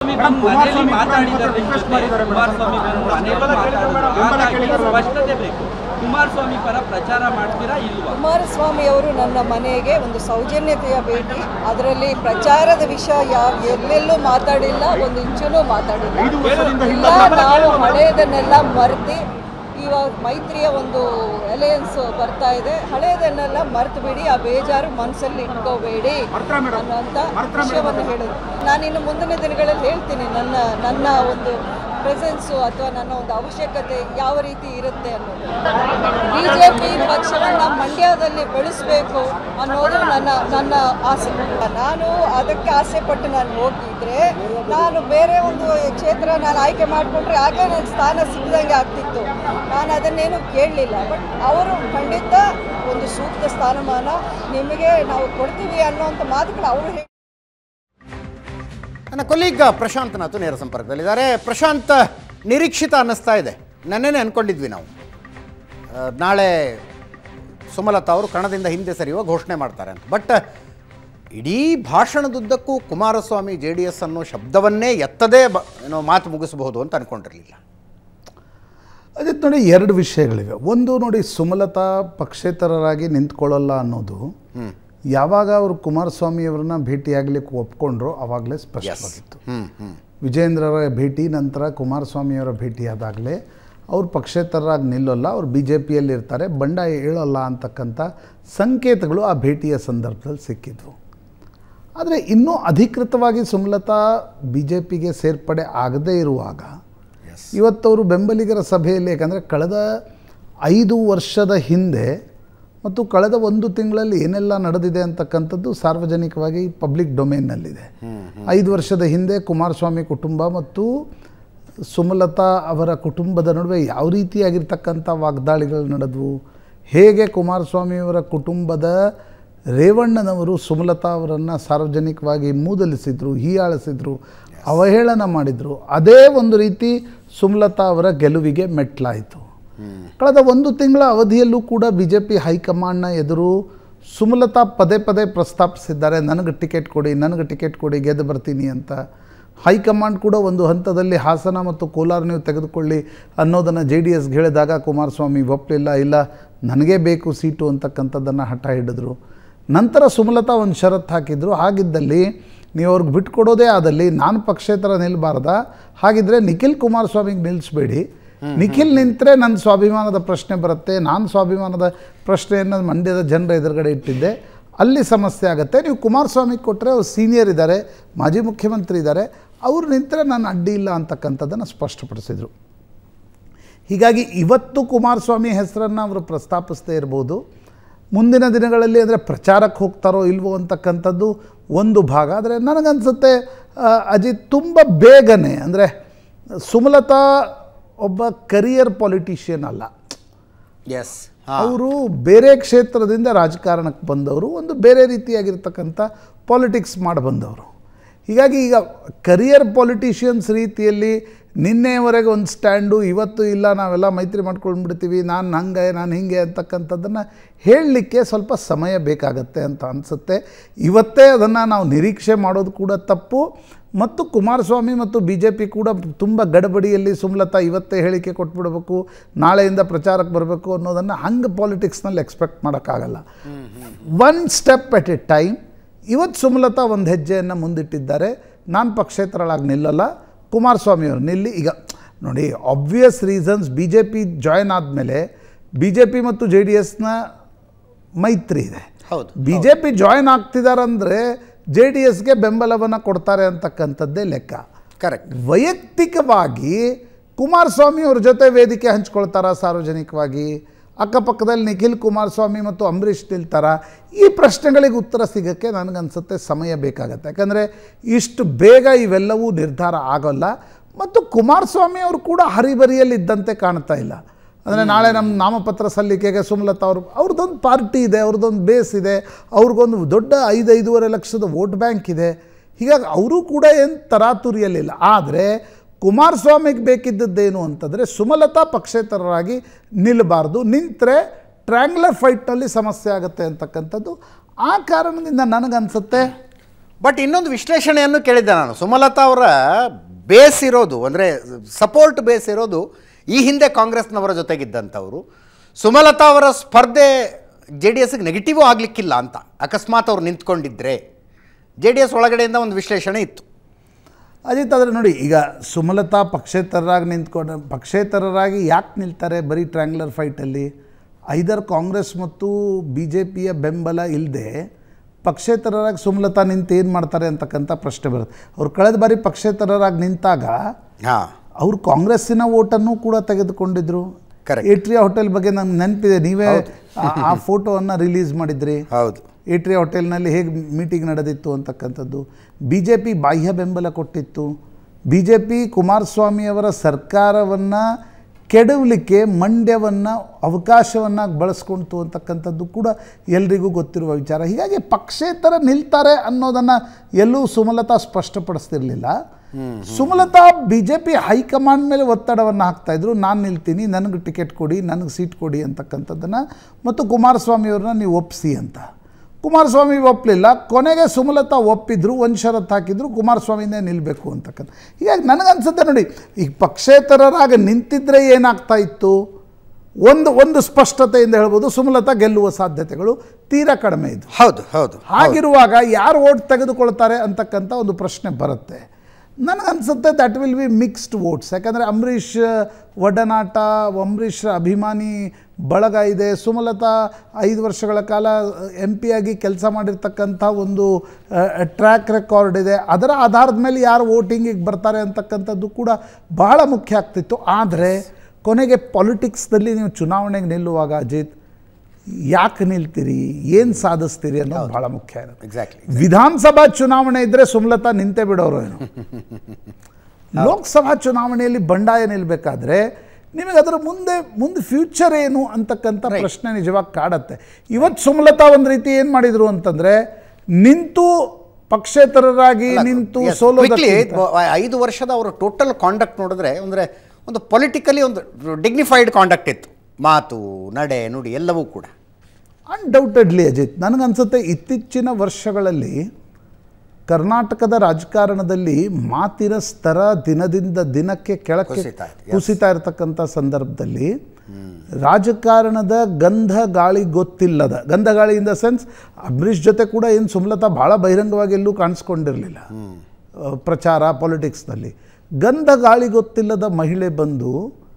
ಕುಮಾರಸ್ವಾಮಿ ಪರ ಪ್ರಚಾರ ಮಾಡ್ತೀರಾ ಇಲ್ವಾ? ಕುಮಾರಸ್ವಾಮಿ ಅವರು ನನ್ನ ಮನೆಗೆ ಒಂದು ಸೌಜನ್ಯತೆಯ ಭೇಟಿ, ಅದರಲ್ಲಿ ಪ್ರಚಾರದ ವಿಷಯ ಎಲ್ಲೆಲ್ಲೂ ಮಾತಾಡಿಲ್ಲ, ಒಂದು ಇಂಚೂ ಮಾತಾಡಿಲ್ಲ. ನಾವು ಹಳೆಯದನ್ನೆಲ್ಲ ಮರೆತು ಇವಾಗ ಮೈತ್ರಿಯ ಒಂದು ಅಲಯನ್ಸ್ ಬರ್ತಾ ಇದೆ, ಹಳೆಯದನ್ನೆಲ್ಲ ಮರೆತು ಬಿಡಿ, ಆ ಬೇಜಾರು ಮನಸ್ಸಲ್ಲಿ ಇಟ್ಕೋಬೇಡಿ ಅನ್ನೋಂಥ ವಿಷಯವನ್ನು ಹೇಳಿದ್ರು. ನಾನಿನ್ನು ಮುಂದಿನ ದಿನಗಳಲ್ಲಿ ಹೇಳ್ತೀನಿ ನನ್ನ ಒಂದು ಪ್ರೆಸೆನ್ಸು ಅಥವಾ ನನ್ನ ಒಂದು ಅವಶ್ಯಕತೆ ಯಾವ ರೀತಿ ಇರುತ್ತೆ ಅನ್ನೋದು. BJP ಪಕ್ಷವನ್ನು ಮಂಡ್ಯದಲ್ಲಿ ಬೆಳೆಸಬೇಕು ಅನ್ನೋದು ನನ್ನ ಆಸೆ. ನಾನು ಅದಕ್ಕೆ ಆಸೆ ಪಟ್ಟು ನಾನು ಹೋಗಿದ್ರೆ ನಾನು ಬೇರೆ ಒಂದು ಕ್ಷೇತ್ರ ನಾನು ಆಯ್ಕೆ ಮಾಡಿಕೊಂಡ್ರೆ ಆಗಲೇ ನನ್ನ ಸ್ಥಾನ ಸಿಗದಂಗೆ ಆಗ್ತಿತ್ತು. ನಾನು ಅದನ್ನೇನು ಕೇಳಲಿಲ್ಲ. ಬಟ್ ಅವರು ಖಂಡಿತ ಒಂದು ಸೂಕ್ತ ಸ್ಥಾನಮಾನ ನಿಮಗೆ ನಾವು ಕೊಡ್ತೀವಿ ಅನ್ನೋಂಥ ಮಾತುಗಳು ಅವರು ನನ್ನ ಕೊಲೀಗ ಪ್ರಶಾಂತ್ ನಾಥ್ ನೇರ ಸಂಪರ್ಕದಲ್ಲಿದ್ದಾರೆ. ಪ್ರಶಾಂತ್, ನಿರೀಕ್ಷಿತ ಅನ್ನಿಸ್ತಾ ಇದೆ. ನೆನ್ನೆನೇ ಅಂದ್ಕೊಂಡಿದ್ವಿ ನಾವು ನಾಳೆ ಸುಮಲತಾ ಅವರು ಕಣದಿಂದ ಹಿಂದೆ ಸರಿಯುವ ಘೋಷಣೆ ಮಾಡ್ತಾರೆ ಅಂತ. ಬಟ್ ಇಡೀ ಭಾಷಣದುದ್ದಕ್ಕೂ ಕುಮಾರಸ್ವಾಮಿ JDS ಅನ್ನೋ ಶಬ್ದವನ್ನೇ ಎತ್ತದೇ ಏನೋ ಮಾತು ಮುಗಿಸಬಹುದು ಅಂತ ಅಂದ್ಕೊಂಡಿರಲಿಲ್ಲ. ಅದೇ ನೋಡಿ, ಎರಡು ವಿಷಯಗಳಿವೆ. ಒಂದು ನೋಡಿ, ಸುಮಲತಾ ಪಕ್ಷೇತರರಾಗಿ ನಿಂತ್ಕೊಳ್ಳಲ್ಲ ಅನ್ನೋದು ಯಾವಾಗ ಅವರು ಕುಮಾರಸ್ವಾಮಿಯವರನ್ನ ಭೇಟಿಯಾಗಲಿಕ್ಕೆ ಒಪ್ಕೊಂಡ್ರು ಆವಾಗಲೇ ಸ್ಪಷ್ಟವಾಗಿತ್ತು. ವಿಜೇಂದ್ರರ ಭೇಟಿ ನಂತರ ಕುಮಾರಸ್ವಾಮಿಯವರ ಭೇಟಿಯಾದಾಗಲೇ ಅವ್ರು ಪಕ್ಷೇತರರಾಗಿ ನಿಲ್ಲಲ್ಲ, ಅವ್ರು BJPಯಲ್ಲಿ ಇರ್ತಾರೆ, ಬಂಡಾಯ ಹೇಳಲ್ಲ ಅಂತಕ್ಕಂಥ ಸಂಕೇತಗಳು ಆ ಭೇಟಿಯ ಸಂದರ್ಭದಲ್ಲಿ ಸಿಕ್ಕಿದ್ವು. ಆದರೆ ಇನ್ನೂ ಅಧಿಕೃತವಾಗಿ ಸುಮಲತಾ BJPಗೆ ಸೇರ್ಪಡೆ ಆಗದೇ ಇರುವಾಗ ಇವತ್ತವರು ಬೆಂಬಲಿಗರ ಸಭೆಯಲ್ಲಿ, ಯಾಕಂದರೆ ಕಳೆದ 5 ವರ್ಷದ ಹಿಂದೆ ಮತ್ತು ಕಳೆದ 1 ತಿಂಗಳಲ್ಲಿ ಏನೆಲ್ಲ ನಡೆದಿದೆ ಅಂತಕ್ಕಂಥದ್ದು ಸಾರ್ವಜನಿಕವಾಗಿ ಪಬ್ಲಿಕ್ ಡೊಮೇನ್ನಲ್ಲಿದೆ. 5 ವರ್ಷದ ಹಿಂದೆ ಕುಮಾರಸ್ವಾಮಿ ಕುಟುಂಬ ಮತ್ತು ಸುಮಲತಾ ಅವರ ಕುಟುಂಬದ ನಡುವೆ ಯಾವ ರೀತಿಯಾಗಿರ್ತಕ್ಕಂಥ ವಾಗ್ದಾಳಿಗಳು ನಡೆದವು, ಹೇಗೆ ಕುಮಾರಸ್ವಾಮಿಯವರ ಕುಟುಂಬದ ರೇವಣ್ಣನವರು ಸುಮಲತಾ ಅವರನ್ನು ಸಾರ್ವಜನಿಕವಾಗಿ ಮೂದಲಿಸಿದರು, ಹೀಯಾಳಿಸಿದರು, ಅವಹೇಳನ ಮಾಡಿದರು. ಅದೇ ಒಂದು ರೀತಿ ಸುಮಲತಾ ಅವರ ಗೆಲುವಿಗೆ ಮೆಟ್ಲಾಯಿತು. ಕಳೆದ 1 ತಿಂಗಳ ಅವಧಿಯಲ್ಲೂ ಕೂಡ BJP ಹೈಕಮಾಂಡ್ನ ಎದುರು ಸುಮಲತಾ ಪದೇ ಪದೇ ಪ್ರಸ್ತಾಪಿಸಿದ್ದಾರೆ, ನನಗೆ ಟಿಕೆಟ್ ಕೊಡಿ, ನನಗೆ ಟಿಕೆಟ್ ಕೊಡಿ, ಗೆದ್ದು ಬರ್ತೀನಿ ಅಂತ. ಹೈಕಮಾಂಡ್ ಕೂಡ ಒಂದು ಹಂತದಲ್ಲಿ ಹಾಸನ ಮತ್ತು ಕೋಲಾರ ನೀವು ತೆಗೆದುಕೊಳ್ಳಿ ಅನ್ನೋದನ್ನು JDSಗೆ ಹೇಳಿದಾಗ ಕುಮಾರಸ್ವಾಮಿ ಒಪ್ಪಲಿಲ್ಲ, ಇಲ್ಲ ನನಗೇ ಬೇಕು ಸೀಟು ಅಂತಕ್ಕಂಥದ್ದನ್ನು ಹಠ ಹಿಡಿದ್ರು. ನಂತರ ಸುಮಲತಾ ಒಂದು ಷರತ್ತು ಹಾಕಿದ್ರು, ಹಾಗಿದ್ದಲ್ಲಿ ನೀವು ಅವ್ರಿಗೆ ಬಿಟ್ಕೊಡೋದೇ ಆದಲ್ಲಿ ನಾನು ಪಕ್ಷೇತರ ನಿಲ್ಲಬಾರ್ದ, ಹಾಗಿದ್ದರೆ ನಿಖಿಲ್ ಕುಮಾರಸ್ವಾಮಿಗೆ ನಿಲ್ಲಿಸಬೇಡಿ, ನಿಖಿಲ್ ನಿಂತರೆ ನನ್ನ ಸ್ವಾಭಿಮಾನದ ಪ್ರಶ್ನೆ ಬರುತ್ತೆ, ನಾನು ಸ್ವಾಭಿಮಾನದ ಪ್ರಶ್ನೆಯನ್ನು ಮಂಡ್ಯದ ಜನರ ಎದುರುಗಡೆ ಇಟ್ಟಿದ್ದೆ, ಅಲ್ಲಿ ಸಮಸ್ಯೆ ಆಗುತ್ತೆ, ನೀವು ಕುಮಾರಸ್ವಾಮಿಗೆ ಕೊಟ್ಟರೆ ಅವ್ರು ಸೀನಿಯರ್ ಇದ್ದಾರೆ, ಮಾಜಿ ಮುಖ್ಯಮಂತ್ರಿ ಇದ್ದಾರೆ, ಅವರು ನಿಂತರೆ ನಾನು ಅಡ್ಡಿ ಇಲ್ಲ ಅಂತಕ್ಕಂಥದ್ದನ್ನು ಸ್ಪಷ್ಟಪಡಿಸಿದರು. ಹೀಗಾಗಿ ಇವತ್ತು ಕುಮಾರಸ್ವಾಮಿ ಹೆಸರನ್ನು ಅವರು ಪ್ರಸ್ತಾಪಿಸದೇ ಇರ್ಬೋದು. ಮುಂದಿನ ದಿನಗಳಲ್ಲಿ ಅಂದರೆ ಪ್ರಚಾರಕ್ಕೆ ಹೋಗ್ತಾರೋ ಇಲ್ವೋ ಅಂತಕ್ಕಂಥದ್ದು ಒಂದು ಭಾಗ. ಆದರೆ ನನಗನ್ಸುತ್ತೆ ಅಜಿತ್ ತುಂಬ ಬೇಗನೆ, ಅಂದರೆ ಸುಮಲತಾ ಒಬ್ಬ ಕರಿಯರ್ ಪೊಲಿಟಿಷಿಯನ್ ಅಲ್ಲ, ಅವರು ಬೇರೆ ಕ್ಷೇತ್ರದಿಂದ ರಾಜಕಾರಣಕ್ಕೆ ಬಂದವರು, ಒಂದು ಬೇರೆ ರೀತಿಯಾಗಿರ್ತಕ್ಕಂಥ ಪಾಲಿಟಿಕ್ಸ್ ಮಾಡಿ ಬಂದವರು. ಹೀಗಾಗಿ ಈಗ ಕರಿಯರ್ ಪೊಲಿಟಿಷಿಯನ್ಸ್ ರೀತಿಯಲ್ಲಿ ನಿನ್ನೆವರೆಗೆ ಒಂದು ಸ್ಟ್ಯಾಂಡು, ಇವತ್ತು ಇಲ್ಲ ನಾವೆಲ್ಲ ಮೈತ್ರಿ ಮಾಡ್ಕೊಂಡ್ಬಿಡ್ತೀವಿ, ನಾನು ಹಂಗೆ ನಾನು ಹಿಂಗೆ ಅಂತಕ್ಕಂಥದ್ದನ್ನು ಹೇಳಲಿಕ್ಕೆ ಸ್ವಲ್ಪ ಸಮಯ ಬೇಕಾಗತ್ತೆ ಅಂತ ಅನಿಸುತ್ತೆ. ಇವತ್ತೇ ಅದನ್ನು ನಾವು ನಿರೀಕ್ಷೆ ಮಾಡೋದು ಕೂಡ ತಪ್ಪು. ಮತ್ತು ಕುಮಾರಸ್ವಾಮಿ ಮತ್ತು BJP ಕೂಡ ತುಂಬ ಗಡಬಡಿಯಲ್ಲಿ ಸುಮಲತಾ ಇವತ್ತೇ ಹೇಳಿಕೆ ಕೊಟ್ಬಿಡಬೇಕು, ನಾಳೆಯಿಂದ ಪ್ರಚಾರಕ್ಕೆ ಬರಬೇಕು ಅನ್ನೋದನ್ನು ಹಂಗೆ ಪಾಲಿಟಿಕ್ಸ್ನಲ್ಲಿ ಎಕ್ಸ್ಪೆಕ್ಟ್ ಮಾಡೋಕ್ಕಾಗಲ್ಲ. 1 ಸ್ಟೆಪ್ ಎಟ್ ಎ ಟೈಮ್. ಇವತ್ತು ಸುಮಲತಾ ಒಂದು ಹೆಜ್ಜೆಯನ್ನು ಮುಂದಿಟ್ಟಿದ್ದಾರೆ, ನಾನು ಪಕ್ಷೇತರಳಾಗಿ ನಿಲ್ಲಲ್ಲ, ಕುಮಾರಸ್ವಾಮಿಯವರು ನಿಲ್ಲಿ. ಈಗ ನೋಡಿ, ಆಬ್ವಿಯಸ್ ರೀಸನ್ಸ್, BJP ಜಾಯ್ನ್ ಆದಮೇಲೆ BJP ಮತ್ತು JDSನ ಮೈತ್ರಿ ಇದೆ. ಹೌದು, BJP ಜಾಯ್ನ್ ಆಗ್ತಿದ್ದಾರಂದರೆ JDSಗೆ ಬೆಂಬಲವನ್ನು ಕೊಡ್ತಾರೆ ಅಂತಕ್ಕಂಥದ್ದೇ ಲೆಕ್ಕ. ಕರೆಕ್ಟ್. ವೈಯಕ್ತಿಕವಾಗಿ ಕುಮಾರಸ್ವಾಮಿ ಅವ್ರ ಜೊತೆ ವೇದಿಕೆ ಹಂಚ್ಕೊಳ್ತಾರ ಸಾರ್ವಜನಿಕವಾಗಿ, ಅಕ್ಕಪಕ್ಕದಲ್ಲಿ ನಿಖಿಲ್ ಕುಮಾರಸ್ವಾಮಿ ಮತ್ತು ಅಂಬರೀಷ್ ನಿಲ್ತಾರ, ಈ ಪ್ರಶ್ನೆಗಳಿಗೆ ಉತ್ತರ ಸಿಗೋಕ್ಕೆ ನನಗನ್ಸುತ್ತೆ ಸಮಯ ಬೇಕಾಗತ್ತೆ. ಯಾಕಂದರೆ ಇಷ್ಟು ಬೇಗ ಇವೆಲ್ಲವೂ ನಿರ್ಧಾರ ಆಗೋಲ್ಲ. ಮತ್ತು ಕುಮಾರಸ್ವಾಮಿ ಅವರು ಕೂಡ ಹರಿಬರಿಯಲ್ಲಿದ್ದಂತೆ ಕಾಣ್ತಾ ಇಲ್ಲ. ಅಂದರೆ ನಾಳೆ ನಮ್ಮ ನಾಮಪತ್ರ ಸಲ್ಲಿಕೆಗೆ ಸುಮಲತಾ ಅವ್ರದ್ದೊಂದು ಪಾರ್ಟಿ ಇದೆ, ಅವ್ರದ್ದೊಂದು ಬೇಸ್ ಇದೆ, ಅವ್ರಿಗೊಂದು ದೊಡ್ಡ 5-5.5 ಲಕ್ಷದ ವೋಟ್ ಬ್ಯಾಂಕ್ ಇದೆ. ಹೀಗಾಗಿ ಅವರು ಕೂಡ ಏನು ತರಾತುರಿಯಲ್ಲಿಲ್ಲ. ಆದರೆ ಕುಮಾರಸ್ವಾಮಿಗೆ ಬೇಕಿದ್ದದ್ದೇನು ಅಂತಂದರೆ ಸುಮಲತಾ ಪಕ್ಷೇತರರಾಗಿ ನಿಲ್ಲಬಾರ್ದು, ನಿಂತರೆ ಟ್ರ್ಯಾಂಗ್ಯುಲರ್ ಫೈಟ್ನಲ್ಲಿ ಸಮಸ್ಯೆ ಆಗುತ್ತೆ ಅಂತಕ್ಕಂಥದ್ದು ಆ ಕಾರಣದಿಂದ ನನಗನ್ಸುತ್ತೆ. ಬಟ್ ಇನ್ನೊಂದು ವಿಶ್ಲೇಷಣೆಯನ್ನು ಕೇಳಿದ್ದೆ ನಾನು. ಸುಮಲತಾ ಅವರ ಬೇಸ್ ಇರೋದು, ಅಂದರೆ ಸಪೋರ್ಟ್ ಬೇಸ್ ಇರೋದು ಈ ಹಿಂದೆ ಕಾಂಗ್ರೆಸ್ನವರ ಜೊತೆಗಿದ್ದಂಥವರು. ಸುಮಲತಾ ಅವರ ಸ್ಪರ್ಧೆ JDSಗೆ ನೆಗೆಟಿವ್ ಆಗಲಿಕ್ಕಿಲ್ಲ ಅಂತ, ಅಕಸ್ಮಾತ್ ಅವ್ರು ನಿಂತ್ಕೊಂಡಿದ್ದರೆ JDS ಒಳಗಡೆಯಿಂದ ಒಂದು ವಿಶ್ಲೇಷಣೆ ಇತ್ತು. ಅಜಿತ್, ಆದರೆ ನೋಡಿ, ಈಗ ಸುಮಲತಾ ಪಕ್ಷೇತರರಾಗಿ ಯಾಕೆ ನಿಲ್ತಾರೆ ಬರೀ ಟ್ರ್ಯಾಂಗ್ಯುಲರ್ ಫೈಟಲ್ಲಿ? ಐದರ್ ಕಾಂಗ್ರೆಸ್ ಮತ್ತು BJPಯ ಬೆಂಬಲ ಇಲ್ಲದೆ ಪಕ್ಷೇತರರಾಗಿ ಸುಮಲತಾ ನಿಂತು ಏನು ಮಾಡ್ತಾರೆ ಅಂತಕ್ಕಂಥ ಪ್ರಶ್ನೆ ಬರುತ್ತೆ. ಅವ್ರು ಕಳೆದ ಬಾರಿ ಪಕ್ಷೇತರರಾಗಿ ನಿಂತಾಗ ಅವರು ಕಾಂಗ್ರೆಸ್ಸಿನ ಓಟನ್ನು ಕೂಡ ತೆಗೆದುಕೊಂಡಿದ್ರು. ಏಟ್ರಿಯಾ ಹೋಟೆಲ್ ಬಗ್ಗೆ ನಂಗೆ ನೆನಪಿದೆ, ನೀವೇ ಆ ಫೋಟೋವನ್ನು ರಿಲೀಸ್ ಮಾಡಿದ್ರಿ. ಹೌದು, ಏಟ್ರಿಯಾ ಹೋಟೆಲ್ನಲ್ಲಿ ಹೇಗೆ ಮೀಟಿಂಗ್ ನಡೆದಿತ್ತು ಅಂತಕ್ಕಂಥದ್ದು. ಬಿ ಜೆ ಪಿ ಬಾಹ್ಯ ಬೆಂಬಲ ಕೊಟ್ಟಿತ್ತು. ಬಿ ಜೆ ಪಿ ಕುಮಾರಸ್ವಾಮಿಯವರ ಸರ್ಕಾರವನ್ನು ಕೆಡವಲಿಕ್ಕೆ ಮಂಡ್ಯವನ್ನು ಅವಕಾಶವನ್ನಾಗಿ ಬಳಸ್ಕೊಳ್ತು ಅಂತಕ್ಕಂಥದ್ದು ಕೂಡ ಎಲ್ರಿಗೂ ಗೊತ್ತಿರುವ ವಿಚಾರ. ಹೀಗಾಗಿ ಪಕ್ಷೇತರ ನಿಲ್ತಾರೆ ಅನ್ನೋದನ್ನು ಎಲ್ಲೂ ಸುಮಲತಾ ಸ್ಪಷ್ಟಪಡಿಸ್ತಿರ್ಲಿಲ್ಲ. Sumalatha B J P high command ಮೇಲೆ ಒತ್ತಡವನ್ನು ಹಾಕ್ತಾಯಿದ್ರು, ನಾನು ನಿಲ್ತೀನಿ, ನನಗೆ ಟಿಕೆಟ್ ಕೊಡಿ, ನನಗೆ ಸೀಟ್ ಕೊಡಿ ಅಂತಕ್ಕಂಥದ್ದನ್ನು, ಮತ್ತು ಕುಮಾರಸ್ವಾಮಿಯವ್ರನ್ನ ನೀವು ಒಪ್ಪಿಸಿ ಅಂತ. ಕುಮಾರಸ್ವಾಮಿ ಒಪ್ಪಲಿಲ್ಲ. ಕೊನೆಗೆ ಸುಮಲತಾ ಒಪ್ಪಿದ್ರು, ಒಂದು ಷರತ್ತು ಹಾಕಿದ್ರು, ಕುಮಾರಸ್ವಾಮಿನೇ ನಿಲ್ಲಬೇಕು ಅಂತಕ್ಕಂಥ. ಹೀಗಾಗಿ ನನಗನ್ಸುತ್ತೆ ನೋಡಿ, ಈಗ ಪಕ್ಷೇತರರಾಗಿ ನಿಂತಿದ್ರೆ ಏನಾಗ್ತಾ ಇತ್ತು, ಒಂದು ಸ್ಪಷ್ಟತೆಯಿಂದ ಹೇಳ್ಬೋದು, ಸುಮಲತಾ ಗೆಲ್ಲುವ ಸಾಧ್ಯತೆಗಳು ತೀರಾ ಕಡಿಮೆ ಇದ್ವು. ಹೌದು ಹೌದು. ಹಾಗಿರುವಾಗ ಯಾರು ಓಟ್ ತೆಗೆದುಕೊಳ್ತಾರೆ ಅಂತಕ್ಕಂಥ ಒಂದು ಪ್ರಶ್ನೆ ಬರುತ್ತೆ. ನನಗನ್ಸುತ್ತೆ that will be mixed votes. ಯಾಕಂದರೆ ಅಂಬರೀಷ್ ಒಡನಾಟ, ಅಂಬರೀಷ್ ಅಭಿಮಾನಿ ಬಳಗ ಇದೆ. ಸುಮಲತಾ 5 ವರ್ಷಗಳ ಕಾಲ MP ಆಗಿ ಕೆಲಸ ಮಾಡಿರ್ತಕ್ಕಂಥ ಒಂದು ಟ್ರ್ಯಾಕ್ ರೆಕಾರ್ಡ್ ಇದೆ. ಅದರ ಆಧಾರದ ಮೇಲೆ ಯಾರು ವೋಟಿಂಗಿಗೆ ಬರ್ತಾರೆ ಅಂತಕ್ಕಂಥದ್ದು ಕೂಡ ಬಹಳ ಮುಖ್ಯ ಆಗ್ತಿತ್ತು. ಆದರೆ ಕೊನೆಗೆ ಪಾಲಿಟಿಕ್ಸ್ನಲ್ಲಿ ನೀವು ಚುನಾವಣೆಗೆ ನಿಲ್ಲುವಾಗ ಅಜಿತ್, ಯಾಕೆ ನಿಲ್ತೀರಿ, ಏನು ಸಾಧಿಸ್ತೀರಿ ಅನ್ನೋದು ಭಾಳ ಮುಖ್ಯ ಇರುತ್ತೆ. ಎಕ್ಸಾಕ್ಟ್ಲಿ. ವಿಧಾನಸಭಾ ಚುನಾವಣೆ ಇದ್ದರೆ ಸುಮಲತಾ ನಿಂತೇ ಬಿಡೋರು ಏನು. ಲೋಕಸಭಾ ಚುನಾವಣೆಯಲ್ಲಿ ಬಂಡಾಯ ನಿಲ್ಲಬೇಕಾದ್ರೆ ನಿಮಗೆ ಅದರ ಮುಂದೆ ಫ್ಯೂಚರ್ ಏನು ಅಂತಕ್ಕಂಥ ಪ್ರಶ್ನೆ ನಿಜವಾಗಿ ಕಾಡತ್ತೆ. ಇವತ್ತು ಸುಮಲತಾ ಒಂದು ರೀತಿ ಏನು ಮಾಡಿದರು ಅಂತಂದರೆ, ನಿಂತು ಪಕ್ಷೇತರರಾಗಿ ನಿಂತು ಸೋಲೋದಕ್ಕೆ 5 ವರ್ಷದ ಅವರ ಟೋಟಲ್ ಕಾಂಡಕ್ಟ್ ನೋಡಿದ್ರೆ ಒಂದು ಪೊಲಿಟಿಕಲಿ ಒಂದು ಡಿಗ್ನಿಫೈಡ್ ಕಾಂಡಕ್ಟ್ ಇತ್ತು. ಮಾತು, ನಡೆ, ನುಡಿ ಎಲ್ಲವೂ ಕೂಡ. ಅನ್ಡೌಟೆಡ್ಲಿ ಅಜಿತ್, ನನಗನ್ಸುತ್ತೆ ಇತ್ತೀಚಿನ ವರ್ಷಗಳಲ್ಲಿ ಕರ್ನಾಟಕದ ರಾಜಕಾರಣದಲ್ಲಿ ಮಾತಿನ ಸ್ತರ ದಿನದಿಂದ ದಿನಕ್ಕೆ ಕೆಳಕ್ಕೆ ಕುಸಿತಾ ಇರತಕ್ಕಂಥ ಸಂದರ್ಭದಲ್ಲಿ ರಾಜಕಾರಣದ ಗಂಧ ಗಾಳಿ ಗೊತ್ತಿಲ್ಲದ, ಗಂಧ ಗಾಳಿ ಇನ್ ದ ಸೆನ್ಸ್ ಅಂಬರೀಷ್ ಜೊತೆ ಕೂಡ ಏನು ಸುಮಲತಾ ಭಾಳ ಬಹಿರಂಗವಾಗಿ ಎಲ್ಲೂ ಕಾಣಿಸ್ಕೊಂಡಿರಲಿಲ್ಲ ಪ್ರಚಾರ ಪಾಲಿಟಿಕ್ಸ್ನಲ್ಲಿ. ಗಂಧ ಗಾಳಿ ಗೊತ್ತಿಲ್ಲದ ಮಹಿಳೆ ಬಂದು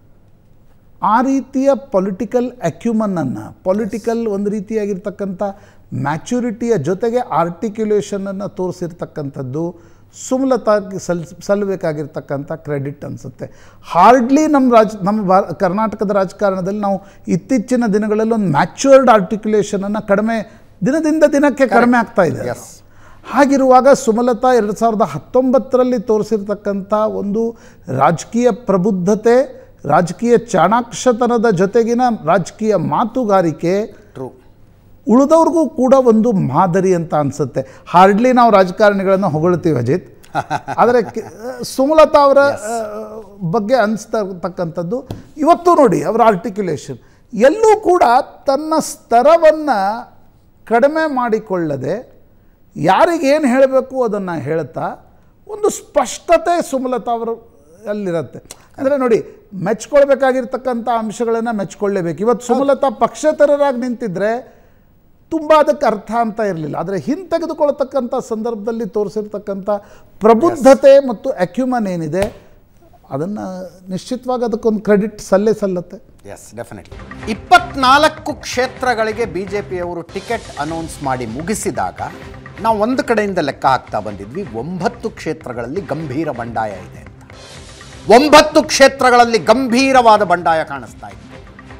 ಆ ರೀತಿಯ ಪೊಲಿಟಿಕಲ್ ಅಕ್ಯುಮನನ್ನು, ಪೊಲಿಟಿಕಲ್ ಒಂದು ರೀತಿಯಾಗಿರ್ತಕ್ಕಂಥ ಮ್ಯಾಚುರಿಟಿಯ ಜೊತೆಗೆ ಆರ್ಟಿಕ್ಯುಲೇಷನನ್ನು ತೋರಿಸಿರ್ತಕ್ಕಂಥದ್ದು ಸುಮಲತಾಗೆ ಸಲ್ಲಬೇಕಾಗಿರ್ತಕ್ಕಂಥ ಕ್ರೆಡಿಟ್ ಅನಿಸುತ್ತೆ. ಹಾರ್ಡ್ಲಿ ನಮ್ಮ ಕರ್ನಾಟಕದ ರಾಜಕಾರಣದಲ್ಲಿ ನಾವು ಇತ್ತೀಚಿನ ದಿನಗಳಲ್ಲಿ ಒಂದು ಮ್ಯಾಚುರ್ಡ್ ಆರ್ಟಿಕ್ಯುಲೇಷನನ್ನು ದಿನದಿಂದ ದಿನಕ್ಕೆ ಕಡಿಮೆ ಆಗ್ತಾ ಇದೆ. ಹಾಗಿರುವಾಗ ಸುಮಲತಾ 2019ರಲ್ಲಿ ತೋರಿಸಿರ್ತಕ್ಕಂಥ ಒಂದು ರಾಜಕೀಯ ಪ್ರಬುದ್ಧತೆ, ರಾಜಕೀಯ ಚಾಣಾಕ್ಷತನದ ಜೊತೆಗಿನ ರಾಜಕೀಯ ಮಾತುಗಾರಿಕೆ ಉಳಿದವ್ರಿಗೂ ಕೂಡ ಒಂದು ಮಾದರಿ ಅಂತ ಅನಿಸುತ್ತೆ. ಹಾರ್ಡ್ಲಿ ನಾವು ರಾಜಕಾರಣಿಗಳನ್ನು ಹೊಗಳ್ತೀವಿ ಅಜಿತ್, ಆದರೆ ಸುಮಲತಾ ಅವರ ಬಗ್ಗೆ ಅನಿಸ್ತಕ್ಕಂಥದ್ದು ಇವತ್ತು ನೋಡಿ, ಅವರ ಆರ್ಟಿಕ್ಯುಲೇಷನ್ ಎಲ್ಲೂ ಕೂಡ ತನ್ನ ಸ್ತರವನ್ನು ಕಡಿಮೆ ಮಾಡಿಕೊಳ್ಳದೆ ಯಾರಿಗೇನು ಹೇಳಬೇಕು ಅದನ್ನು ಹೇಳ್ತಾ ಒಂದು ಸ್ಪಷ್ಟತೆ ಸುಮಲತಾ ಅವರು ಅಲ್ಲಿರುತ್ತೆ. ಅಂದರೆ ನೋಡಿ, ಮೆಚ್ಕೊಳ್ಬೇಕಾಗಿರ್ತಕ್ಕಂಥ ಅಂಶಗಳನ್ನು ಮೆಚ್ಕೊಳ್ಳೇಬೇಕು. ಇವತ್ತು ಸುಮಲತಾ ಪಕ್ಷೇತರರಾಗಿ ನಿಂತಿದ್ದರೆ ತುಂಬ ಅದಕ್ಕೆ ಅರ್ಥ ಅಂತ ಇರಲಿಲ್ಲ. ಆದರೆ ಹಿಂತೆಗೆದುಕೊಳ್ತಕ್ಕಂಥ ಸಂದರ್ಭದಲ್ಲಿ ತೋರಿಸಿರ್ತಕ್ಕಂಥ ಪ್ರಬುದ್ಧತೆ ಮತ್ತು ಅಕ್ಯುಮನ್ ಏನಿದೆ ಅದನ್ನು ನಿಶ್ಚಿತವಾಗಿ ಅದಕ್ಕೊಂದು ಕ್ರೆಡಿಟ್ ಸಲ್ಲತ್ತೆ. S, definitely. 24 ಕ್ಷೇತ್ರಗಳಿಗೆ BJPಯವರು ಟಿಕೆಟ್ ಅನೌನ್ಸ್ ಮಾಡಿ ಮುಗಿಸಿದಾಗ ನಾವು ಒಂದು ಕಡೆಯಿಂದ ಲೆಕ್ಕ ಹಾಕ್ತಾ ಬಂದಿದ್ವಿ, 9 ಕ್ಷೇತ್ರಗಳಲ್ಲಿ ಗಂಭೀರ ಬಂಡಾಯ ಇದೆ ಅಂತ. 9 ಕ್ಷೇತ್ರಗಳಲ್ಲಿ ಗಂಭೀರವಾದ ಬಂಡಾಯ ಕಾಣಿಸ್ತಾ ಇತ್ತು.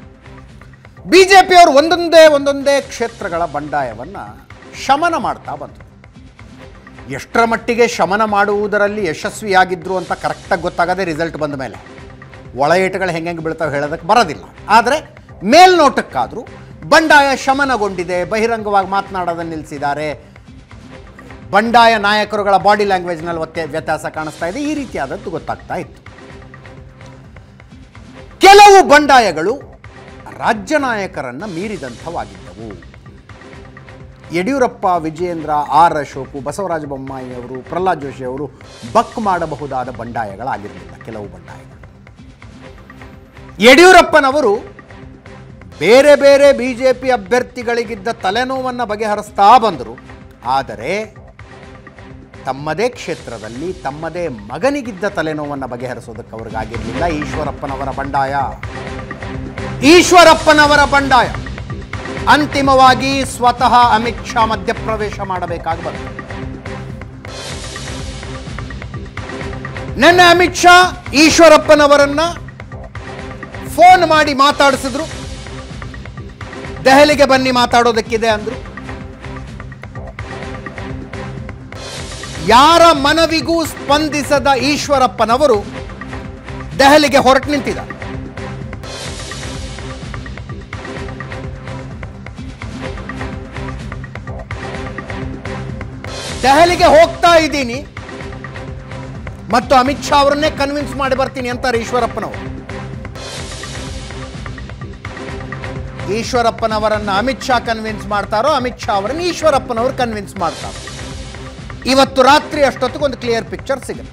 BJPಯವರು ಒಂದೊಂದೇ ಕ್ಷೇತ್ರಗಳ ಬಂಡಾಯವನ್ನು ಶಮನ ಮಾಡ್ತಾ ಬಂದರು. ಎಷ್ಟರ ಮಟ್ಟಿಗೆ ಶಮನ ಮಾಡುವುದರಲ್ಲಿ ಯಶಸ್ವಿಯಾಗಿದ್ದರು ಅಂತ ಕರೆಕ್ಟಾಗಿ ಗೊತ್ತಾಗದೆ ರಿಸಲ್ಟ್ ಬಂದ ಮೇಲೆ ಒಳ ಏಟುಗಳು ಹೆಂಗೆ ಬೀಳ್ತಾವೆ ಹೇಳೋದಕ್ಕೆ ಬರೋದಿಲ್ಲ. ಆದರೆ ಮೇಲ್ನೋಟಕ್ಕಾದರೂ ಬಂಡಾಯ ಶಮನಗೊಂಡಿದೆ, ಬಹಿರಂಗವಾಗಿ ಮಾತನಾಡೋದನ್ನು ನಿಲ್ಲಿಸಿದ್ದಾರೆ, ಬಂಡಾಯ ನಾಯಕರುಗಳ ಬಾಡಿ ಲ್ಯಾಂಗ್ವೇಜ್ನಲ್ಲಿ ವ್ಯತ್ಯಾಸ ಕಾಣಿಸ್ತಾ ಇದೆ, ಈ ರೀತಿಯಾದದ್ದು ಗೊತ್ತಾಗ್ತಾ ಇತ್ತು. ಕೆಲವು ಬಂಡಾಯಗಳು ರಾಜ್ಯ ನಾಯಕರನ್ನು ಮೀರಿದಂಥವಾಗಿದ್ದವು. ಯಡಿಯೂರಪ್ಪ, ವಿಜಯೇಂದ್ರ, ಆರ್ ಅಶೋಕು, ಬಸವರಾಜ ಬೊಮ್ಮಾಯಿ ಅವರು, ಪ್ರಹ್ಲಾದ್ ಜೋಶಿ ಅವರು ಬಕ್ ಮಾಡಬಹುದಾದ ಬಂಡಾಯಗಳಾಗಿರಲಿಲ್ಲ ಕೆಲವು ಬಂಡಾಯಗಳು. ಯಡಿಯೂರಪ್ಪನವರು ಬೇರೆ ಬೇರೆ BJP ಅಭ್ಯರ್ಥಿಗಳಿಗಿದ್ದ ತಲೆನೋವನ್ನು ಬಗೆಹರಿಸ್ತಾ ಬಂದರು. ಆದರೆ ತಮ್ಮದೇ ಕ್ಷೇತ್ರದಲ್ಲಿ ತಮ್ಮದೇ ಮಗನಿಗಿದ್ದ ತಲೆನೋವನ್ನು ಬಗೆಹರಿಸೋದಕ್ಕೆ ಅವ್ರಿಗಾಗಿರಲಿಲ್ಲ. ಈಶ್ವರಪ್ಪನವರ ಬಂಡಾಯ ಅಂತಿಮವಾಗಿ ಸ್ವತಃ ಅಮಿತ್ ಶಾ ಮಧ್ಯಪ್ರವೇಶ ಮಾಡಬೇಕಾಗಿ ಬಂತು. ನಿನ್ನೆ ಅಮಿತ್ ಶಾ ಈಶ್ವರಪ್ಪನವರನ್ನ ಫೋನ್ ಮಾಡಿ ಮಾತಾಡಿಸಿದ್ರು. ದೆಹಲಿಗೆ ಬನ್ನಿ ಮಾತಾಡೋದಕ್ಕಿದೆ ಅಂದ್ರು. ಯಾರ ಮನವಿಗೂ ಸ್ಪಂದಿಸದ ಈಶ್ವರಪ್ಪನವರು ದೆಹಲಿಗೆ ಹೊರಟು ನಿಂತಿದ್ದಾರೆ. ದೆಹಲಿಗೆ ಹೋಗ್ತಾ ಇದ್ದೀನಿ ಮತ್ತು ಅಮಿತ್ ಶಾ ಅವರನ್ನೇ ಕನ್ವಿನ್ಸ್ ಮಾಡಿ ಬರ್ತೀನಿ ಅಂತಾರೆ ಈಶ್ವರಪ್ಪನವರು. ಈಶ್ವರಪ್ಪನವರನ್ನ ಅಮಿತ್ ಶಾ ಕನ್ವಿನ್ಸ್ ಮಾಡ್ತಾರೋ, ಅಮಿತ್ ಶಾ ಅವರನ್ನು ಈಶ್ವರಪ್ಪನವರು ಕನ್ವಿನ್ಸ್ ಮಾಡ್ತಾರೋ, ಇವತ್ತು ರಾತ್ರಿ ಅಷ್ಟೊತ್ತಿಗೆ ಒಂದು ಕ್ಲಿಯರ್ ಪಿಕ್ಚರ್ ಸಿಗುತ್ತೆ.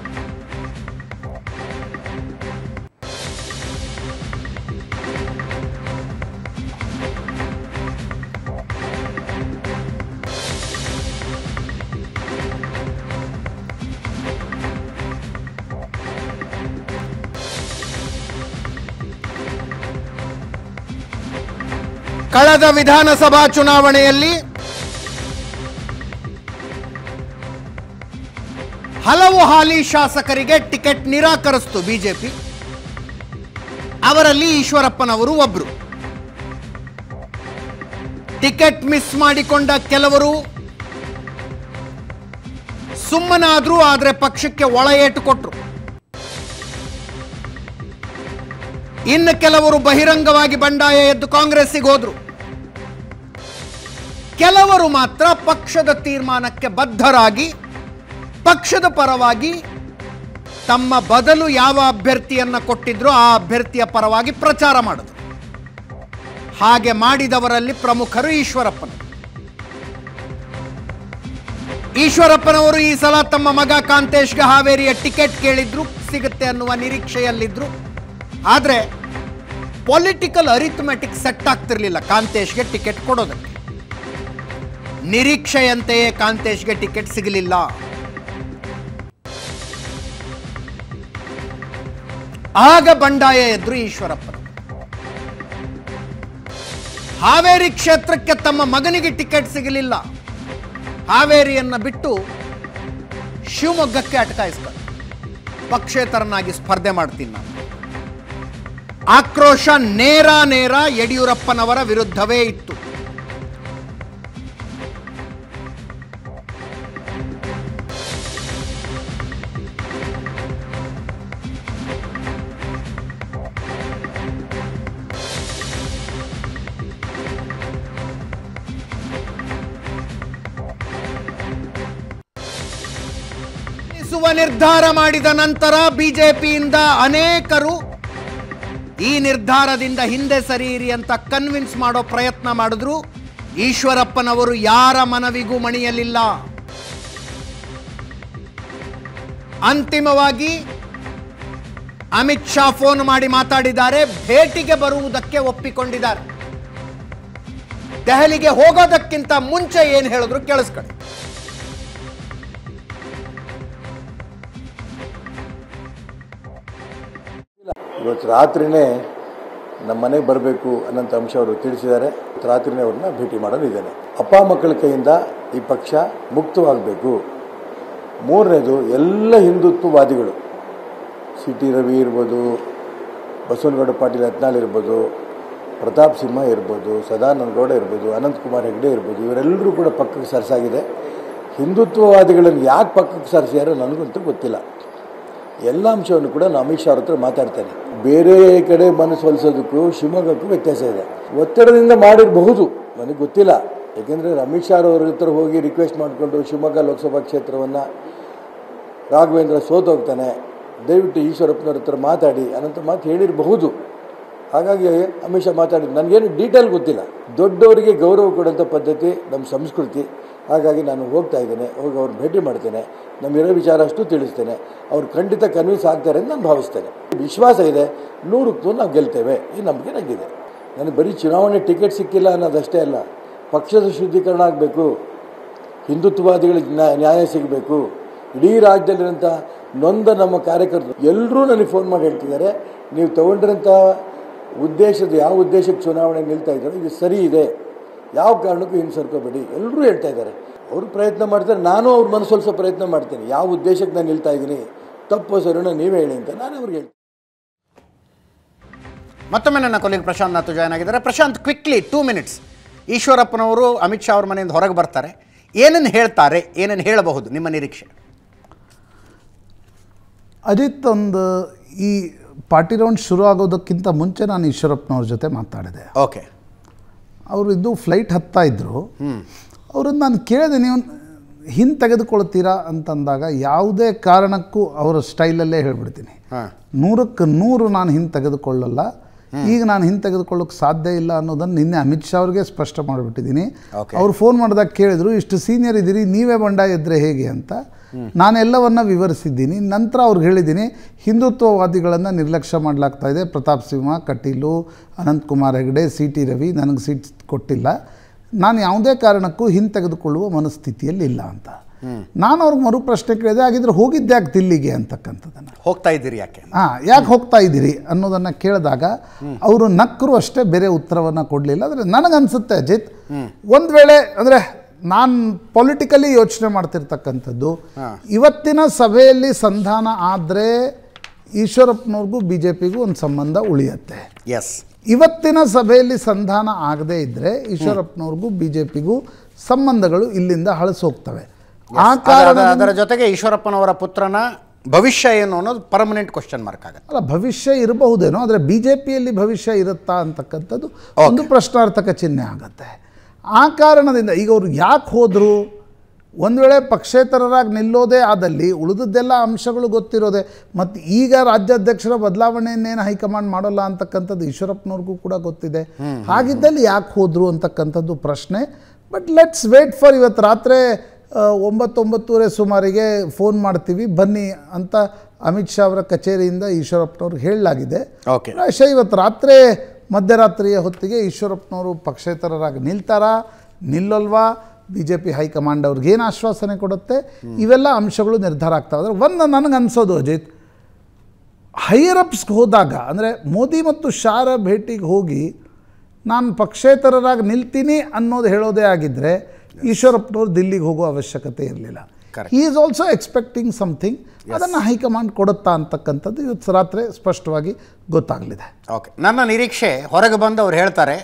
ಕಳೆದ ವಿಧಾನಸಭಾ ಚುನಾವಣೆಯಲ್ಲಿ ಹಲವು ಹಾಲಿ ಶಾಸಕರಿಗೆ ಟಿಕೆಟ್ ನಿರಾಕರಿಸಿತು ಬಿಜೆಪಿ. ಅವರಲ್ಲಿ ಈಶ್ವರಪ್ಪನವರು ಒಬ್ಬರು. ಟಿಕೆಟ್ ಮಿಸ್ ಮಾಡಿಕೊಂಡ ಕೆಲವರು ಸುಮ್ಮನಾದ್ರು, ಆದರೆ ಪಕ್ಷಕ್ಕೆ ಒಳ ಏಟು ಕೊಟ್ಟರು. ಇನ್ನು ಕೆಲವರು ಬಹಿರಂಗವಾಗಿ ಬಂಡಾಯ ಎದ್ದು ಕಾಂಗ್ರೆಸ್ಸಿಗೆ ಹೋದ್ರು. ಕೆಲವರು ಮಾತ್ರ ಪಕ್ಷದ ತೀರ್ಮಾನಕ್ಕೆ ಬದ್ಧರಾಗಿ ಪಕ್ಷದ ಪರವಾಗಿ ತಮ್ಮ ಬದಲು ಯಾವ ಅಭ್ಯರ್ಥಿಯನ್ನ ಕೊಟ್ಟಿದ್ರು ಆ ಅಭ್ಯರ್ಥಿಯ ಪರವಾಗಿ ಪ್ರಚಾರ ಮಾಡಿದ್ರು. ಹಾಗೆ ಮಾಡಿದವರಲ್ಲಿ ಪ್ರಮುಖರು ಈಶ್ವರಪ್ಪನವರು ಈ ಸಲ ತಮ್ಮ ಮಗ ಕಾಂತೇಶ್ಗೆ ಹಾವೇರಿಯ ಟಿಕೆಟ್ ಕೇಳಿದ್ರು, ಸಿಗುತ್ತೆ ಅನ್ನುವ ನಿರೀಕ್ಷೆಯಲ್ಲಿದ್ರು. ಆದರೆ ಪೊಲಿಟಿಕಲ್ ಅರಿಥಮೆಟಿಕ್ ಸೆಟ್ ಆಗ್ತಿರ್ಲಿಲ್ಲ ಕಾಂತೇಶ್ಗೆ ಟಿಕೆಟ್ ಕೊಡೋದಕ್ಕೆ. ನಿರೀಕ್ಷೆಯಂತೆಯೇ ಕಾಂತೇಶ್ಗೆ ಟಿಕೆಟ್ ಸಿಗಲಿಲ್ಲ. ಆಗ ಬಂಡಾಯ ಎದ್ರು ಈಶ್ವರಪ್ಪ. ಹಾವೇರಿ ಕ್ಷೇತ್ರಕ್ಕೆ ತಮ್ಮ ಮಗನಿಗೆ ಟಿಕೆಟ್ ಸಿಗಲಿಲ್ಲ. ಹಾವೇರಿಯನ್ನ ಬಿಟ್ಟು ಶಿವಮೊಗ್ಗಕ್ಕೆ ಅಟಕಾಯಿಸ್ತಾರೆ. ಪಕ್ಷೇತರನಾಗಿ ಸ್ಪರ್ಧೆ ಮಾಡ್ತೀನಿ ನಾನು. ಆಕ್ರೋಶ ನೇರ ಯಡಿಯೂರಪ್ಪನವರ ವಿರುದ್ಧವೇ ಇತ್ತು. ನಿರ್ಧಾರ ಮಾಡಿದ ನಂತರ ಬಿಜೆಪಿಯಿಂದ ಅನೇಕರು ಈ ನಿರ್ಧಾರದಿಂದ ಹಿಂದೆ ಸರಿಯಿರಿ ಅಂತ ಕನ್ವಿನ್ಸ್ ಮಾಡೋ ಪ್ರಯತ್ನ ಮಾಡಿದ್ರು. ಈಶ್ವರಪ್ಪನವರು ಯಾರ ಮನವಿಗೂ ಮಣಿಯಲಿಲ್ಲ. ಅಂತಿಮವಾಗಿ ಅಮಿತ್ ಶಾ ಫೋನ್ ಮಾಡಿ ಮಾತಾಡಿದ್ದಾರೆ. ಭೇಟಿಗೆ ಬರುವುದಕ್ಕೆ ಒಪ್ಪಿಕೊಂಡಿದ್ದಾರೆ. ದೆಹಲಿಗೆ ಹೋಗೋದಕ್ಕಿಂತ ಮುಂಚೆ ಏನು ಹೇಳಿದ್ರು ಕೇಳಿಸ್ಕೊಳ್ಳಿ. ಇವತ್ತು ರಾತ್ರಿನೇ ನಮ್ಮ ಮನೆಗೆ ಬರಬೇಕು ಅನ್ನೋಂಥ ಅಂಶ ಅವರು ತಿಳಿಸಿದ್ದಾರೆ. ರಾತ್ರಿನೇ ಅವ್ರನ್ನ ಭೇಟಿ ಮಾಡೋದಿದ್ದೇನೆ. ಅಪ್ಪ ಮಕ್ಕಳ ಕೈಯಿಂದ ಈ ಪಕ್ಷ ಮುಕ್ತವಾಗಬೇಕು. ಮೂರನೇದು, ಎಲ್ಲ ಹಿಂದುತ್ವವಾದಿಗಳು, ಸಿ ಟಿ ರವಿ ಇರ್ಬೋದು, ಬಸವನಗೌಡ ಪಾಟೀಲ್ ಯತ್ನಾಳ್ ಇರ್ಬೋದು, ಪ್ರತಾಪ್ ಸಿಂಹ ಇರ್ಬೋದು, ಸದಾನಂದ ಗೌಡ ಇರ್ಬೋದು, ಅನಂತಕುಮಾರ್ ಹೆಗಡೆ ಇರ್ಬೋದು, ಇವರೆಲ್ಲರೂ ಕೂಡ ಪಕ್ಕಕ್ಕೆ ಸರಿಸಾಗಿದೆ. ಹಿಂದುತ್ವವಾದಿಗಳನ್ನು ಯಾಕೆ ಪಕ್ಕಕ್ಕೆ ಸರಿಸ್ಯಾರೋ ನನಗಂತೂ ಗೊತ್ತಿಲ್ಲ. ಎಲ್ಲ ಅಂಶವನ್ನು ಕೂಡ ನಾನು ಅಮಿತ್ ಶಾ ಅವ್ರ ಹತ್ರ ಮಾತಾಡ್ತೇನೆ. ಬೇರೆ ಕಡೆ ಮನಸ್ಸು ಹೊಲಿಸೋದಕ್ಕೂ ಶಿವಮೊಗ್ಗಕ್ಕೂ ವ್ಯತ್ಯಾಸ ಇದೆ. ಒತ್ತಡದಿಂದ ಮಾಡಿರಬಹುದು, ನನಗೆ ಗೊತ್ತಿಲ್ಲ. ಯಾಕೆಂದರೆ ಅಮಿತ್ ಶಾ ಅವ್ರ ಹತ್ರ ಹೋಗಿ ರಿಕ್ವೆಸ್ಟ್ ಮಾಡಿಕೊಂಡು ಶಿವಮೊಗ್ಗ ಲೋಕಸಭಾ ಕ್ಷೇತ್ರವನ್ನು ರಾಘವೇಂದ್ರ ಸೋತೋಗ್ತಾನೆ, ದಯವಿಟ್ಟು ಈಶ್ವರಪ್ಪನವ್ರ ಹತ್ರ ಮಾತಾಡಿ ಅನ್ನೋಂಥ ಮಾತು ಹೇಳಿರಬಹುದು. ಹಾಗಾಗಿ ಅಮಿತ್ ಶಾ ಮಾತಾಡಿದ್ದು ನನಗೇನು ಡೀಟೇಲ್ ಗೊತ್ತಿಲ್ಲ. ದೊಡ್ಡವರಿಗೆ ಗೌರವ ಕೊಡೋಂಥ ಪದ್ಧತಿ ನಮ್ಮ ಸಂಸ್ಕೃತಿ. ಹಾಗಾಗಿ ನಾನು ಹೋಗ್ತಾ ಇದ್ದೇನೆ, ಹೋಗಿ ಅವ್ರು ಭೇಟಿ ಮಾಡ್ತೇನೆ, ನಮ್ಮಿರೋ ವಿಚಾರ ಅಷ್ಟು ತಿಳಿಸ್ತೇನೆ. ಅವ್ರು ಖಂಡಿತ ಕನ್ವಿನ್ಸ್ ಆಗ್ತಾರೆ ಅಂತ ನಾನು ಭಾವಿಸ್ತೇನೆ. ವಿಶ್ವಾಸ ಇದೆ, 100ಕ್ಕೂ ನಾವು ಗೆಲ್ತೇವೆ, ಈ ನಂಬಿಕೆ ನನಗಿದೆ. ನನಗೆ ಬರೀ ಚುನಾವಣೆ ಟಿಕೆಟ್ ಸಿಕ್ಕಿಲ್ಲ ಅನ್ನೋದಷ್ಟೇ ಅಲ್ಲ, ಪಕ್ಷದ ಶುದ್ಧೀಕರಣ ಆಗಬೇಕು, ಹಿಂದುತ್ವವಾದಿಗಳಿಗೆ ನ್ಯಾಯ ಸಿಗಬೇಕು. ಇಡೀ ರಾಜ್ಯದಲ್ಲಿರೋಂಥ ನೊಂದ ನಮ್ಮ ಕಾರ್ಯಕರ್ತರು ಎಲ್ಲರೂ ನನಗೆ ಫೋನ್ ಮಾಡಿ ಹೇಳ್ತಿದ್ದಾರೆ, ನೀವು ತಗೊಂಡಿರೋಂಥ ಉದ್ದೇಶದ ಯಾವ ಉದ್ದೇಶಕ್ಕೆ ಚುನಾವಣೆ ನಿಲ್ತಾ ಇದ್ದಾರೆ ಇದು ಸರಿ ಇದೆ, ಯಾವ ಕಾರಣಕ್ಕೂ ಹಿಂಸರ್ಕೋಬೇಡಿ, ಎಲ್ಲರೂ ಹೇಳ್ತಾ ಇದ್ದಾರೆ. ಅವರು ಪ್ರಯತ್ನ ಮಾಡ್ತಾರೆ, ನಾನು ಅವ್ರ ಮನಸ್ಸೊಲಿಸೋ ಪ್ರಯತ್ನ ಮಾಡ್ತೇನೆ. ಯಾವ ಉದ್ದೇಶಕ್ಕೆ ನಾನು ನಿಲ್ತಾ ಇದ್ದೀನಿ, ತಪ್ಪು ಸರಿನೋ ನೀವೇ ಹೇಳಿ ಅಂತ ನಾನು ಅವ್ರಿಗೆ ಹೇಳ್ತೀನಿ. ಮತ್ತೊಮ್ಮೆ ನನ್ನ ಕೊಲಿಗೆ ಪ್ರಶಾಂತ್ ನಾಥ್ ಜಾಯ್ನ್ ಆಗಿದ್ದಾರೆ. Prashanth, quickly 2 minutes. ಈಶ್ವರಪ್ಪನವರು ಅಮಿತ್ ಶಾ ಅವ್ರ ಮನೆಯಿಂದ ಹೊರಗೆ ಬರ್ತಾರೆ, ಏನನ್ನು ಹೇಳ್ತಾರೆ, ಏನನ್ನು ಹೇಳಬಹುದು ನಿಮ್ಮ ನಿರೀಕ್ಷೆ? ಅಜಿತ್, ಒಂದು ಈ ಪಾರ್ಟಿ ರೌಂಡ್ ಶುರು ಆಗೋದಕ್ಕಿಂತ ಮುಂಚೆ ನಾನು ಈಶ್ವರಪ್ಪನವ್ರ ಜೊತೆ ಮಾತಾಡಿದೆ. ಓಕೆ. ಅವರು ಇದು ಫ್ಲೈಟ್ ಹತ್ತಾ ಇದ್ದರು. ಅವ್ರದ್ದು ನಾನು ಕೇಳಿದೆ, ನೀವು ಹಿಂದೆ ತೆಗೆದುಕೊಳ್ತೀರಾ ಅಂತಂದಾಗ ಯಾವುದೇ ಕಾರಣಕ್ಕೂ ಅವರ ಸ್ಟೈಲಲ್ಲೇ ಹೇಳ್ಬಿಡ್ತೀನಿ, 100ಕ್ಕೆ 100 ನಾನು ಹಿಂದೆ ತೆಗೆದುಕೊಳ್ಳಲ್ಲ. ಈಗ ನಾನು ಹಿಂದೆ ತೆಗೆದುಕೊಳ್ಳೋಕೆ ಸಾಧ್ಯ ಇಲ್ಲ ಅನ್ನೋದನ್ನು ನಿನ್ನೆ ಅಮಿತ್ ಶಾ ಅವ್ರಿಗೆ ಸ್ಪಷ್ಟ ಮಾಡಿಬಿಟ್ಟಿದ್ದೀನಿ. ಅವ್ರು ಫೋನ್ ಮಾಡಿದಾಗ ಕೇಳಿದ್ರು, ಇಷ್ಟು ಸೀನಿಯರ್ ಇದ್ದೀರಿ, ನೀವೇ ಬಂಡಾಯ ಇದ್ದರೆ ಹೇಗೆ ಅಂತ. ನಾನೆಲ್ಲವನ್ನು ವಿವರಿಸಿದ್ದೀನಿ. ನಂತರ ಅವ್ರಿಗೆ ಹೇಳಿದ್ದೀನಿ, ಹಿಂದುತ್ವವಾದಿಗಳನ್ನು ನಿರ್ಲಕ್ಷ್ಯ ಮಾಡಲಾಗ್ತಾ ಇದೆ. ಪ್ರತಾಪ್ ಸಿಂಹ, ಕಟೀಲು, ಅನಂತಕುಮಾರ್ ಹೆಗಡೆ, CT ರವಿ ನನಗೆ ಸೀಟ್ ಕೊಟ್ಟಿಲ್ಲ. ನಾನು ಯಾವುದೇ ಕಾರಣಕ್ಕೂ ಹಿಂದೆ ತೆಗೆದುಕೊಳ್ಳುವ ಮನಸ್ಥಿತಿಯಲ್ಲಿ ಇಲ್ಲ ಅಂತ. ನಾನು ಅವ್ರಿಗೆ ಮರು ಪ್ರಶ್ನೆ ಕೇಳಿದೆ, ಹಾಗಿದ್ರೆ ಹೋಗಿದ್ದೆ ಯಾಕೆ ದಿಲ್ಲಿಗೆ ಅಂತಕ್ಕಂಥದ್ದನ್ನು. ಹೋಗ್ತಾ ಇದ್ದೀರಿ ಯಾಕೆ? ಯಾಕೆ ಹೋಗ್ತಾ ಇದ್ದೀರಿ ಅನ್ನೋದನ್ನು ಕೇಳಿದಾಗ ಅವರು ನಕ್ಕರು ಅಷ್ಟೇ, ಬೇರೆ ಉತ್ತರವನ್ನು ಕೊಡಲಿಲ್ಲ. ಅಂದರೆ ನನಗನ್ಸುತ್ತೆ ಅಜಿತ್, ಒಂದು ವೇಳೆ ಅಂದರೆ ನಾನು ಪೊಲಿಟಿಕಲಿ ಯೋಚನೆ ಮಾಡ್ತಿರ್ತಕ್ಕಂಥದ್ದು, ಇವತ್ತಿನ ಸಭೆಯಲ್ಲಿ ಸಂಧಾನ ಆದರೆ ಈಶ್ವರಪ್ಪನವ್ರಿಗೂ BJPಗೂ ಒಂದು ಸಂಬಂಧ ಉಳಿಯುತ್ತೆ. ಎಸ್. ಇವತ್ತಿನ ಸಭೆಯಲ್ಲಿ ಸಂಧಾನ ಆಗದೇ ಇದ್ದರೆ ಈಶ್ವರಪ್ಪನವ್ರಿಗೂ BJPಗೂ ಸಂಬಂಧಗಳು ಇಲ್ಲಿಂದ ಹಳಸೋಗ್ತವೆ. ಆ ಕಾರಣ ಅದರ ಜೊತೆಗೆ ಈಶ್ವರಪ್ಪನವರ ಪುತ್ರನ ಭವಿಷ್ಯ ಏನು ಅನ್ನೋದು ಪರ್ಮನೆಂಟ್ ಕ್ವಶನ್ ಮಾರ್ಕ್ ಆಗುತ್ತೆ. ಅಲ್ಲ, ಭವಿಷ್ಯ ಇರಬಹುದೇನೋ, ಆದರೆ BJPಯಲ್ಲಿ ಭವಿಷ್ಯ ಇರುತ್ತಾ ಅಂತಕ್ಕಂಥದ್ದು ಒಂದು ಪ್ರಶ್ನಾರ್ಥಕ ಚಿಹ್ನೆ ಆಗುತ್ತೆ. ಆ ಕಾರಣದಿಂದ ಈಗ ಅವರು ಯಾಕೆ ಹೋದರು, ಒಂದು ವೇಳೆ ಪಕ್ಷೇತರರಾಗಿ ನಿಲ್ಲೋದೇ ಆದಲ್ಲಿ ಉಳಿದದ್ದೆಲ್ಲ ಅಂಶಗಳು ಗೊತ್ತಿರೋದೆ. ಮತ್ತು ಈಗ ರಾಜ್ಯಾಧ್ಯಕ್ಷರ ಬದಲಾವಣೆಯನ್ನೇನು ಹೈಕಮಾಂಡ್ ಮಾಡೋಲ್ಲ ಅಂತಕ್ಕಂಥದ್ದು ಈಶ್ವರಪ್ಪನವ್ರಿಗೂ ಕೂಡ ಗೊತ್ತಿದೆ. ಹಾಗಿದ್ದಲ್ಲಿ ಯಾಕೆ ಹೋದರು ಅಂತಕ್ಕಂಥದ್ದು ಪ್ರಶ್ನೆ. ಬಟ್ ಲೆಟ್ಸ್ ವೇಟ್ ಫಾರ್ ಇವತ್ತು ರಾತ್ರಿ 9-9:30 ಸುಮಾರಿಗೆ ಫೋನ್ ಮಾಡ್ತೀವಿ ಬನ್ನಿ ಅಂತ ಅಮಿತ್ ಶಾ ಅವರ ಕಚೇರಿಯಿಂದ ಈಶ್ವರಪ್ಪನವ್ರಿಗೆ ಹೇಳಲಾಗಿದೆ. ಪ್ರಾಯಶಃ ಇವತ್ತು ರಾತ್ರಿ ಮಧ್ಯರಾತ್ರಿಯ ಹೊತ್ತಿಗೆ ಈಶ್ವರಪ್ಪನವರು ಪಕ್ಷೇತರರಾಗಿ ನಿಲ್ತಾರಾ, ನಿಲ್ಲಲ್ವಾ, BJP ಹೈಕಮಾಂಡ್ ಅವ್ರಿಗೆ ಏನು ಆಶ್ವಾಸನೆ ಕೊಡುತ್ತೆ, ಇವೆಲ್ಲ ಅಂಶಗಳು ನಿರ್ಧಾರ ಆಗ್ತಾವೆ. ಅಂದರೆ ಒಂದು ನನಗನ್ಸೋದು ಅಜಿತ್, ಹೈಯರ್ ಅಪ್ಸ್ಗೆ ಹೋದಾಗ ಅಂದರೆ ಮೋದಿ ಮತ್ತು ಶಾರ ಭೇಟಿಗೆ ಹೋಗಿ ನಾನು ಪಕ್ಷೇತರರಾಗಿ ನಿಲ್ತೀನಿ ಅನ್ನೋದು ಹೇಳೋದೇ ಆಗಿದ್ದರೆ ಈಶ್ವರಪ್ಪನವ್ರು ದಿಲ್ಲಿಗೆ ಹೋಗೋ ಅವಶ್ಯಕತೆ ಇರಲಿಲ್ಲ. He is also expecting something. ಅದನ್ನು ಹೈಕಮಾಂಡ್ ಕೊಡುತ್ತಾ ಅಂತಕ್ಕಂಥದ್ದು ಇವತ್ತು ರಾತ್ರಿ ಸ್ಪಷ್ಟವಾಗಿ ಗೊತ್ತಾಗಲಿದೆ. ಓಕೆ. ನನ್ನ ನಿರೀಕ್ಷೆ, ಹೊರಗೆ ಬಂದು ಅವ್ರು ಹೇಳ್ತಾರೆ,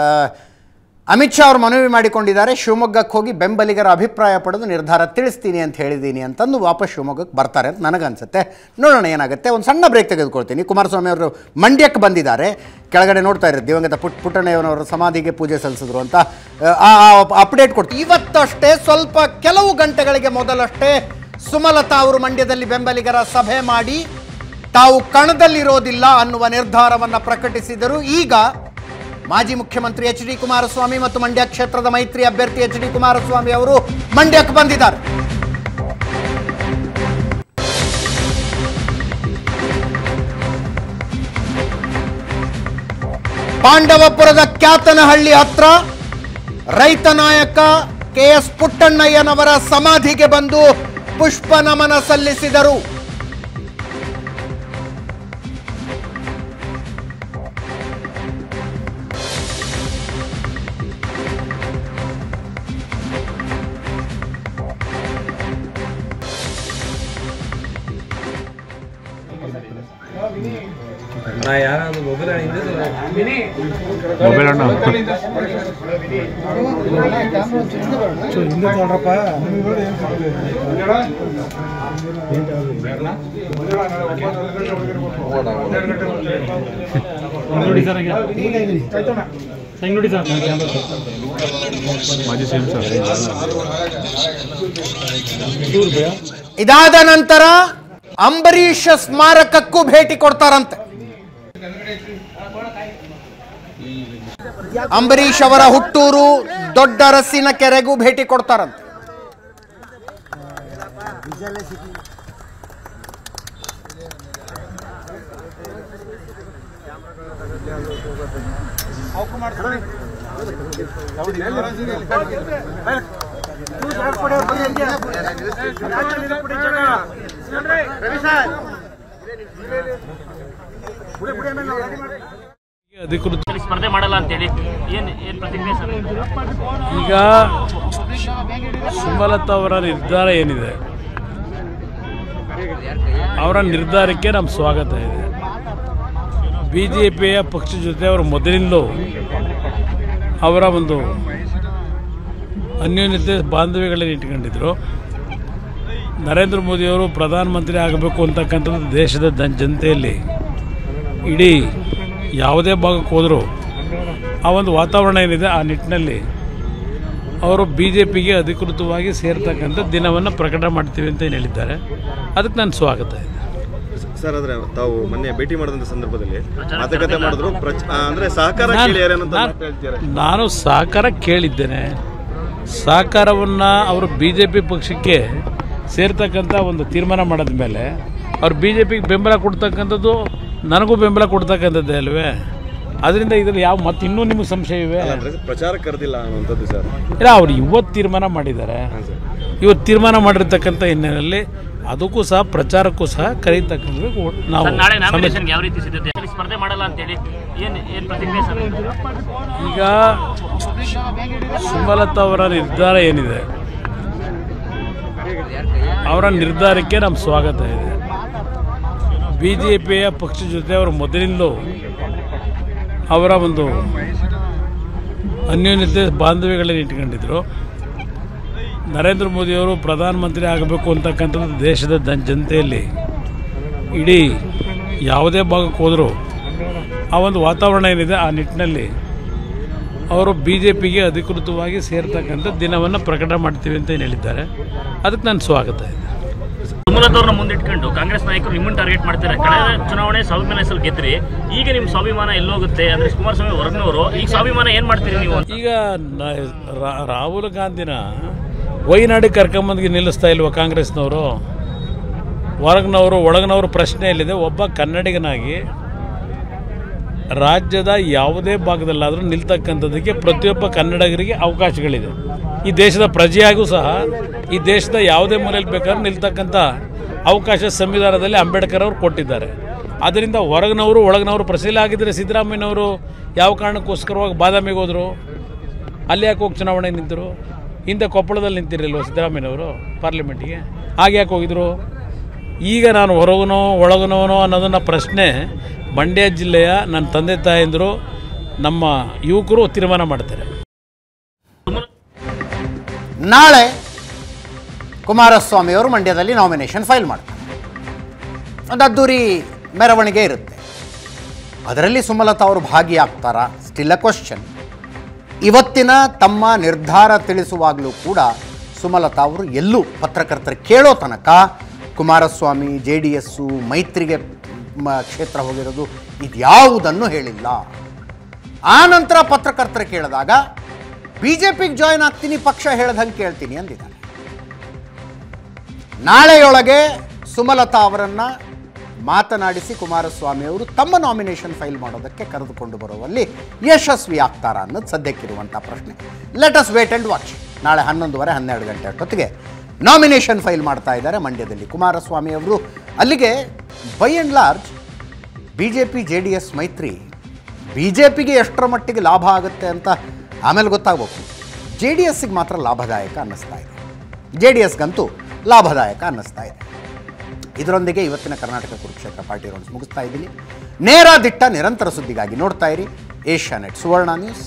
ಅಮಿತ್ ಶಾ ಅವರು ಮನವಿ ಮಾಡಿಕೊಂಡಿದ್ದಾರೆ, ಶಿವಮೊಗ್ಗಕ್ಕೆ ಹೋಗಿ ಬೆಂಬಲಿಗರ ಅಭಿಪ್ರಾಯ ಪಡೆದು ನಿರ್ಧಾರ ತಿಳಿಸ್ತೀನಿ ಅಂತ ಹೇಳಿದ್ದೀನಿ ಅಂತಂದು ವಾಪಸ್ ಶಿವಮೊಗ್ಗಕ್ಕೆ ಬರ್ತಾರೆ ಅಂತ ನನಗನ್ಸುತ್ತೆ. ನೋಡೋಣ ಏನಾಗುತ್ತೆ. ಒಂದು ಸಣ್ಣ ಬ್ರೇಕ್ ತೆಗೆದುಕೊಳ್ತೀನಿ. ಕುಮಾರಸ್ವಾಮಿ ಅವರು ಮಂಡ್ಯಕ್ಕೆ ಬಂದಿದ್ದಾರೆ. ಕೆಳಗಡೆ ನೋಡ್ತಾ ಇರೋದು ದಿವಂಗತ ಪುಟ್ಟಣ್ಣಯ್ಯನವರ ಸಮಾಧಿಗೆ ಪೂಜೆ ಸಲ್ಲಿಸಿದ್ರು ಅಂತ ಅಪ್ಡೇಟ್ ಕೊಡ್ತೀವಿ. ಇವತ್ತಷ್ಟೇ ಸ್ವಲ್ಪ ಕೆಲವು ಗಂಟೆಗಳಿಗೆ ಮೊದಲಷ್ಟೇ ಸುಮಲತಾ ಅವರು ಮಂಡ್ಯದಲ್ಲಿ ಬೆಂಬಲಿಗರ ಸಭೆ ಮಾಡಿ ತಾವು ಕಣದಲ್ಲಿರೋದಿಲ್ಲ ಅನ್ನುವ ನಿರ್ಧಾರವನ್ನು ಪ್ರಕಟಿಸಿದರು. ಈಗ ಮಾಜಿ ಮುಖ್ಯಮಂತ್ರಿ HD ಕುಮಾರಸ್ವಾಮಿ ಮತ್ತು ಮಂಡ್ಯ ಕ್ಷೇತ್ರದ ಮೈತ್ರಿ ಅಭ್ಯರ್ಥಿ HD ಕುಮಾರಸ್ವಾಮಿ ಅವರು ಮಂಡ್ಯಕ್ಕೆ ಬಂದಿದ್ದಾರೆ. ಪಾಂಡವಪುರದ ಕ್ಯಾತನಹಳ್ಳಿ ಹತ್ರ ರೈತ ನಾಯಕ KS ಪುಟ್ಟಣ್ಣಯ್ಯನವರ ಸಮಾಧಿಗೆ ಬಂದು ಪುಷ್ಪ ನಮನ ಸಲ್ಲಿಸಿದರು. ಇದಾದ ನಂತರ ಅಂಬರೀಷ್ ಸ್ಮಾರಕಕ್ಕೂ ಭೇಟಿ ಕೊಡ್ತಾರಂತೆ. ಅಂಬರೀಷ್ ಅವರ ಹುಟ್ಟೂರು ದೊಡ್ಡ ರಸಿನ ಕೆರೆಗೂ ಭೇಟಿ ಕೊಡ್ತಾರಂತೆ. ಸ್ಪರ್ಧೆ ಮಾಡಲ್ಲ ಅಂತೇಳಿ ಏನು ಪ್ರತಿಕ್ರಿಯೆ ಸರ್? ಈಗ ಸುಮಲತಾ ಅವರ ನಿರ್ಧಾರ ಏನಿದೆ, ಅವರ ನಿರ್ಧಾರಕ್ಕೆ ನಮ್ಮ ಸ್ವಾಗತ ಇದೆ. BJPಯ ಪಕ್ಷದ ಜೊತೆ ಅವರು ಮೊದಲಿಂದಲೂ ಅವರ ಒಂದು ಅನ್ಯೋನ್ಯತೆ ಬಾಂಧವ್ಯಗಳನ್ನು ಇಟ್ಕೊಂಡಿದ್ರು. ನರೇಂದ್ರ ಮೋದಿಯವರು ಪ್ರಧಾನಮಂತ್ರಿ ಆಗಬೇಕು ಅಂತಕ್ಕಂಥದ್ದು ದೇಶದ ಜನತೆಯಲ್ಲಿ ಇಡೀ ಯಾವುದೇ ಭಾಗಕ್ಕೆ ಹೋದರೂ ಆ ಒಂದು ವಾತಾವರಣ ಏನಿದೆ, ಆ ನಿಟ್ಟಿನಲ್ಲಿ ಅವರು BJPಗೆ ಅಧಿಕೃತವಾಗಿ ಸೇರ್ತಕ್ಕಂಥ ದಿನವನ್ನು ಪ್ರಕಟ ಮಾಡ್ತೀವಿ ಅಂತ ಏನು ಹೇಳಿದ್ದಾರೆ. ಅದಕ್ಕೆ ನನ್ನ ಸ್ವಾಗತ ಇದೆ. ಸರ್, ಆದರೆ ತಾವು ಮೊನ್ನೆ ಭೇಟಿ ಮಾಡಿದಂಥ ಸಂದರ್ಭದಲ್ಲಿ ಮಾತುಕತೆ ಮಾಡಿದ್ರು, ಅಂದರೆ ಸಹಕಾರ ನಾನು ಸಹಕಾರ ಕೇಳಿದ್ದೇನೆ. ಸಹಕಾರವನ್ನು ಅವರು BJP ಪಕ್ಷಕ್ಕೆ ಸೇರ್ತಕ್ಕಂಥ ಒಂದು ತೀರ್ಮಾನ ಮಾಡಿದ ಮೇಲೆ ಅವ್ರು BJPಗೆ ಬೆಂಬಲ ಕೊಡ್ತಕ್ಕಂಥದ್ದು ನನಗೂ ಬೆಂಬಲ ಕೊಡ್ತಕ್ಕಂಥದ್ದೇ ಅಲ್ವೇ? ಅದರಿಂದ ಇದರಲ್ಲಿ ಯಾವ ಮತ್ತೆ ಇನ್ನೂ ನಿಮಗೆ ಸಂಶಯ ಇವೆ? ಪ್ರಚಾರ ಕರೆದಿಲ್ಲ ಅನ್ನುವಂಥದ್ದು ಸರ್. ಇಲ್ಲ, ಅವ್ರು ಇವತ್ತು ತೀರ್ಮಾನ ಮಾಡಿದ್ದಾರೆ. ಇವತ್ತು ತೀರ್ಮಾನ ಮಾಡಿರ್ತಕ್ಕಂಥ ಹಿನ್ನೆಲೆಯಲ್ಲಿ ಅದಕ್ಕೂ ಸಹ ಪ್ರಚಾರಕ್ಕೂ ಸಹ ಕರೀತಕ್ಕಂಥದ್ದು ನಾವು ಯಾವ ರೀತಿ ಸಿದ್ಧತೆ ಸ್ಪರ್ಧೆ ಮಾಡಲ್ಲ ಅಂತೇಳಿ ಏನು ಪ್ರತಿಕ್ರಿಯೆ ಸರ್? ಈಗ ಸುಮಲತಾ ಅವರ ನಿರ್ಧಾರ ಏನಿದೆ, ಅವರ ನಿರ್ಧಾರಕ್ಕೆ ನಮ್ಮ ಸ್ವಾಗತ ಇದೆ. BJPಯ ಪಕ್ಷದ ಜೊತೆ ಅವರು ಮೊದಲಿಂದಲೂ ಅವರ ಒಂದು ಅನ್ಯೋನ್ಯತೆ ಬಾಂಧವ್ಯಗಳನ್ನು ಇಟ್ಕೊಂಡಿದ್ರು. ನರೇಂದ್ರ ಮೋದಿಯವರು ಪ್ರಧಾನಮಂತ್ರಿ ಆಗಬೇಕು ಅಂತಕ್ಕಂಥದ್ದು ದೇಶದ ಜನತೆಯಲ್ಲಿ ಇಡೀ ಯಾವುದೇ ಭಾಗಕ್ಕೆ ಹೋದರೂ ಆ ಒಂದು ವಾತಾವರಣ ಏನಿದೆ, ಆ ನಿಟ್ಟಿನಲ್ಲಿ ಅವರು BJPಗೆ ಅಧಿಕೃತವಾಗಿ ಸೇರ್ತಕ್ಕಂಥ ದಿನವನ್ನು ಪ್ರಕಟ ಮಾಡ್ತೀವಿ ಅಂತ ಏನು ಹೇಳಿದ್ದಾರೆ. ಅದಕ್ಕೆ ನನ್ನ ಸ್ವಾಗತ ಇದೆ. ಸುಮಲತಾವ್ರನ್ನ ಮುಂದಿಟ್ಕೊಂಡು ಕಾಂಗ್ರೆಸ್ ನಾಯಕರು ನಿಮ್ಮನ್ನು ಟಾರ್ಗೆಟ್ ಮಾಡ್ತಾರೆ. ಕಳೆದ ಚುನಾವಣೆ ಸ್ವಾಭಿಮಾನ ಹೆಸರು ಗೆದ್ರಿ, ಈಗ ನಿಮ್ಮ ಸ್ವಾಭಿಮಾನ ಎಲ್ಲೋಗುತ್ತೆ? ಅಂದರೆ ಕುಮಾರಸ್ವಾಮಿ ಹೊರಗಿನವರು, ಈಗ ಸ್ವಾಭಿಮಾನ ಏನು ಮಾಡ್ತೀರಿ ನೀವು? ಈಗ ರಾಹುಲ್ ಗಾಂಧಿನ ವೈನಾಡಿಗೆ ಕರ್ಕೊಂಬಂದಿಗೆ ನಿಲ್ಲಿಸ್ತಾ ಇಲ್ವ ಕಾಂಗ್ರೆಸ್ನವರು? ಹೊರಗಿನವರು ಒಳಗಿನವರು ಪ್ರಶ್ನೆ ಇಲ್ಲಿದೆ. ಒಬ್ಬ ಕನ್ನಡಿಗನಾಗಿ ರಾಜ್ಯದ ಯಾವುದೇ ಭಾಗದಲ್ಲಾದರೂ ನಿಲ್ತಕ್ಕಂಥದ್ದಕ್ಕೆ ಪ್ರತಿಯೊಬ್ಬ ಕನ್ನಡಿಗರಿಗೆ ಅವಕಾಶಗಳಿದೆ. ಈ ದೇಶದ ಪ್ರಜೆಯಾಗೂ ಸಹ ಈ ದೇಶದ ಯಾವುದೇ ಮೂಲೆಯಲ್ಲಿ ಬೇಕಾದ್ರೂ ನಿಲ್ತಕ್ಕಂಥ ಅವಕಾಶ ಸಂವಿಧಾನದಲ್ಲಿ ಅಂಬೇಡ್ಕರ್ ಅವರು ಕೊಟ್ಟಿದ್ದಾರೆ. ಅದರಿಂದ ಹೊರಗಿನವರು ಒಳಗಿನವರು ಪ್ರಶ್ನೆ ಆಗಿದ್ದರೆ ಸಿದ್ದರಾಮಯ್ಯನವರು ಯಾವ ಕಾರಣಕ್ಕೋಸ್ಕರವಾಗಿ ಬಾದಾಮಿಗೆ ಹೋದರು? ಅಲ್ಲಿ ಯಾಕೆ ಹೋಗಿ ಚುನಾವಣೆ ನಿಂತರು? ಹಿಂದೆ ಕೊಪ್ಪಳದಲ್ಲಿ ನಿಂತಿರಲಿಲ್ವ ಸಿದ್ದರಾಮಯ್ಯನವರು ಪಾರ್ಲಿಮೆಂಟಿಗೆ? ಹಾಗೆ ಯಾಕೆ ಹೋಗಿದ್ರು? ಈಗ ನಾನು ಹೊರಗನೋ ಒಳಗನೋನೋ ಅನ್ನೋದನ್ನ ಪ್ರಶ್ನೆ ಮಂಡ್ಯ ಜಿಲ್ಲೆಯ ನನ್ನ ತಂದೆ ತಾಯಂದಿರು, ನಮ್ಮ ಯುವಕರು ತೀರ್ಮಾನ ಮಾಡ್ತಾರೆ. ನಾಳೆ ಕುಮಾರಸ್ವಾಮಿ ಅವರು ಮಂಡ್ಯದಲ್ಲಿ ನಾಮಿನೇಷನ್ ಫೈಲ್ ಮಾಡ್ತಾರೆ. ಒಂದು ಅದ್ದೂರಿ ಮೆರವಣಿಗೆ ಇರುತ್ತೆ. ಅದರಲ್ಲಿ ಸುಮಲತಾ ಅವರು ಭಾಗಿಯಾಗ್ತಾರಾ? Still a question. ಇವತ್ತಿನ ತಮ್ಮ ನಿರ್ಧಾರ ತಿಳಿಸುವಾಗಲೂ ಕೂಡ ಸುಮಲತಾ ಅವರು ಎಲ್ಲೂ ಪತ್ರಕರ್ತರು ಕೇಳೋ ತನಕ ಕುಮಾರಸ್ವಾಮಿ JDS ಮೈತ್ರಿಗೆ ಕ್ಷೇತ್ರ ಹೋಗಿರೋದು ಇದ್ಯಾವುದನ್ನು ಹೇಳಿಲ್ಲ. ಆ ನಂತರ ಪತ್ರಕರ್ತರು ಕೇಳಿದಾಗ BJPಗೆ ಜಾಯ್ನ್ ಆಗ್ತೀನಿ, ಪಕ್ಷ ಹೇಳ್ದಂಗೆ ಕೇಳ್ತೀನಿ ಅಂದಿದ್ದಾರೆ. ನಾಳೆಯೊಳಗೆ ಸುಮಲತಾ ಅವರನ್ನು ಮಾತನಾಡಿಸಿ ಕುಮಾರಸ್ವಾಮಿ ಅವರು ತಮ್ಮ ನಾಮಿನೇಷನ್ ಫೈಲ್ ಮಾಡೋದಕ್ಕೆ ಕರೆದುಕೊಂಡು ಬರುವಲ್ಲಿ ಯಶಸ್ವಿ ಆಗ್ತಾರಾ ಅನ್ನೋದು ಸದ್ಯಕ್ಕಿರುವಂಥ ಪ್ರಶ್ನೆ. Let us wait and watch. ನಾಳೆ 11:30 12 ಗಂಟೆ ಅಷ್ಟೊತ್ತಿಗೆ ನಾಮಿನೇಷನ್ ಫೈಲ್ ಮಾಡ್ತಾ ಇದ್ದಾರೆ ಮಂಡ್ಯದಲ್ಲಿ ಕುಮಾರಸ್ವಾಮಿ ಅವರು. ಅಲ್ಲಿಗೆ by and large BJP JDS ಮೈತ್ರಿ BJPಗೆ ಎಷ್ಟರ ಮಟ್ಟಿಗೆ ಲಾಭ ಆಗುತ್ತೆ ಅಂತ ಆಮೇಲೆ ಗೊತ್ತಾಗಬೇಕು. JDSಗೆ ಮಾತ್ರ ಲಾಭದಾಯಕ ಅನ್ನಿಸ್ತಾ ಇದೆ. JDSಗಂತೂ ಲಾಭದಾಯಕ ಅನ್ನಿಸ್ತಾ ಇದೆ. ಇದರೊಂದಿಗೆ ಇವತ್ತಿನ ಕರ್ನಾಟಕ ಕುರುಕ್ಷೇತ್ರ ಪಾರ್ಟಿ ರೌಂಡ್ಸ್ ಮುಗಿಸ್ತಾ ಇದ್ದೀನಿ. ನೇರ ದಿಟ್ಟ ನಿರಂತರ ಸುದ್ದಿಗಾಗಿ ನೋಡ್ತಾ ಇರಿ ಏಷ್ಯಾನೆಟ್ ಸುವರ್ಣ ನ್ಯೂಸ್.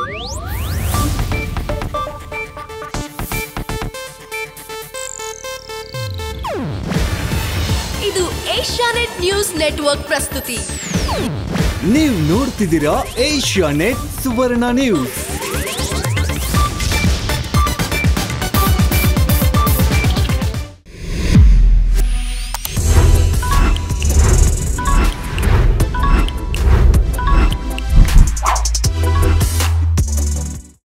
ಇದು ಏಷ್ಯಾನೆಟ್ ನ್ಯೂಸ್ ನೆಟ್ವರ್ಕ್ ಪ್ರಸ್ತುತಿ. ನೀವು ನೋಡ್ತಿದ್ದೀರಾ ಏಷ್ಯಾನೆಟ್ ಸುವರ್ಣ ನ್ಯೂಸ್.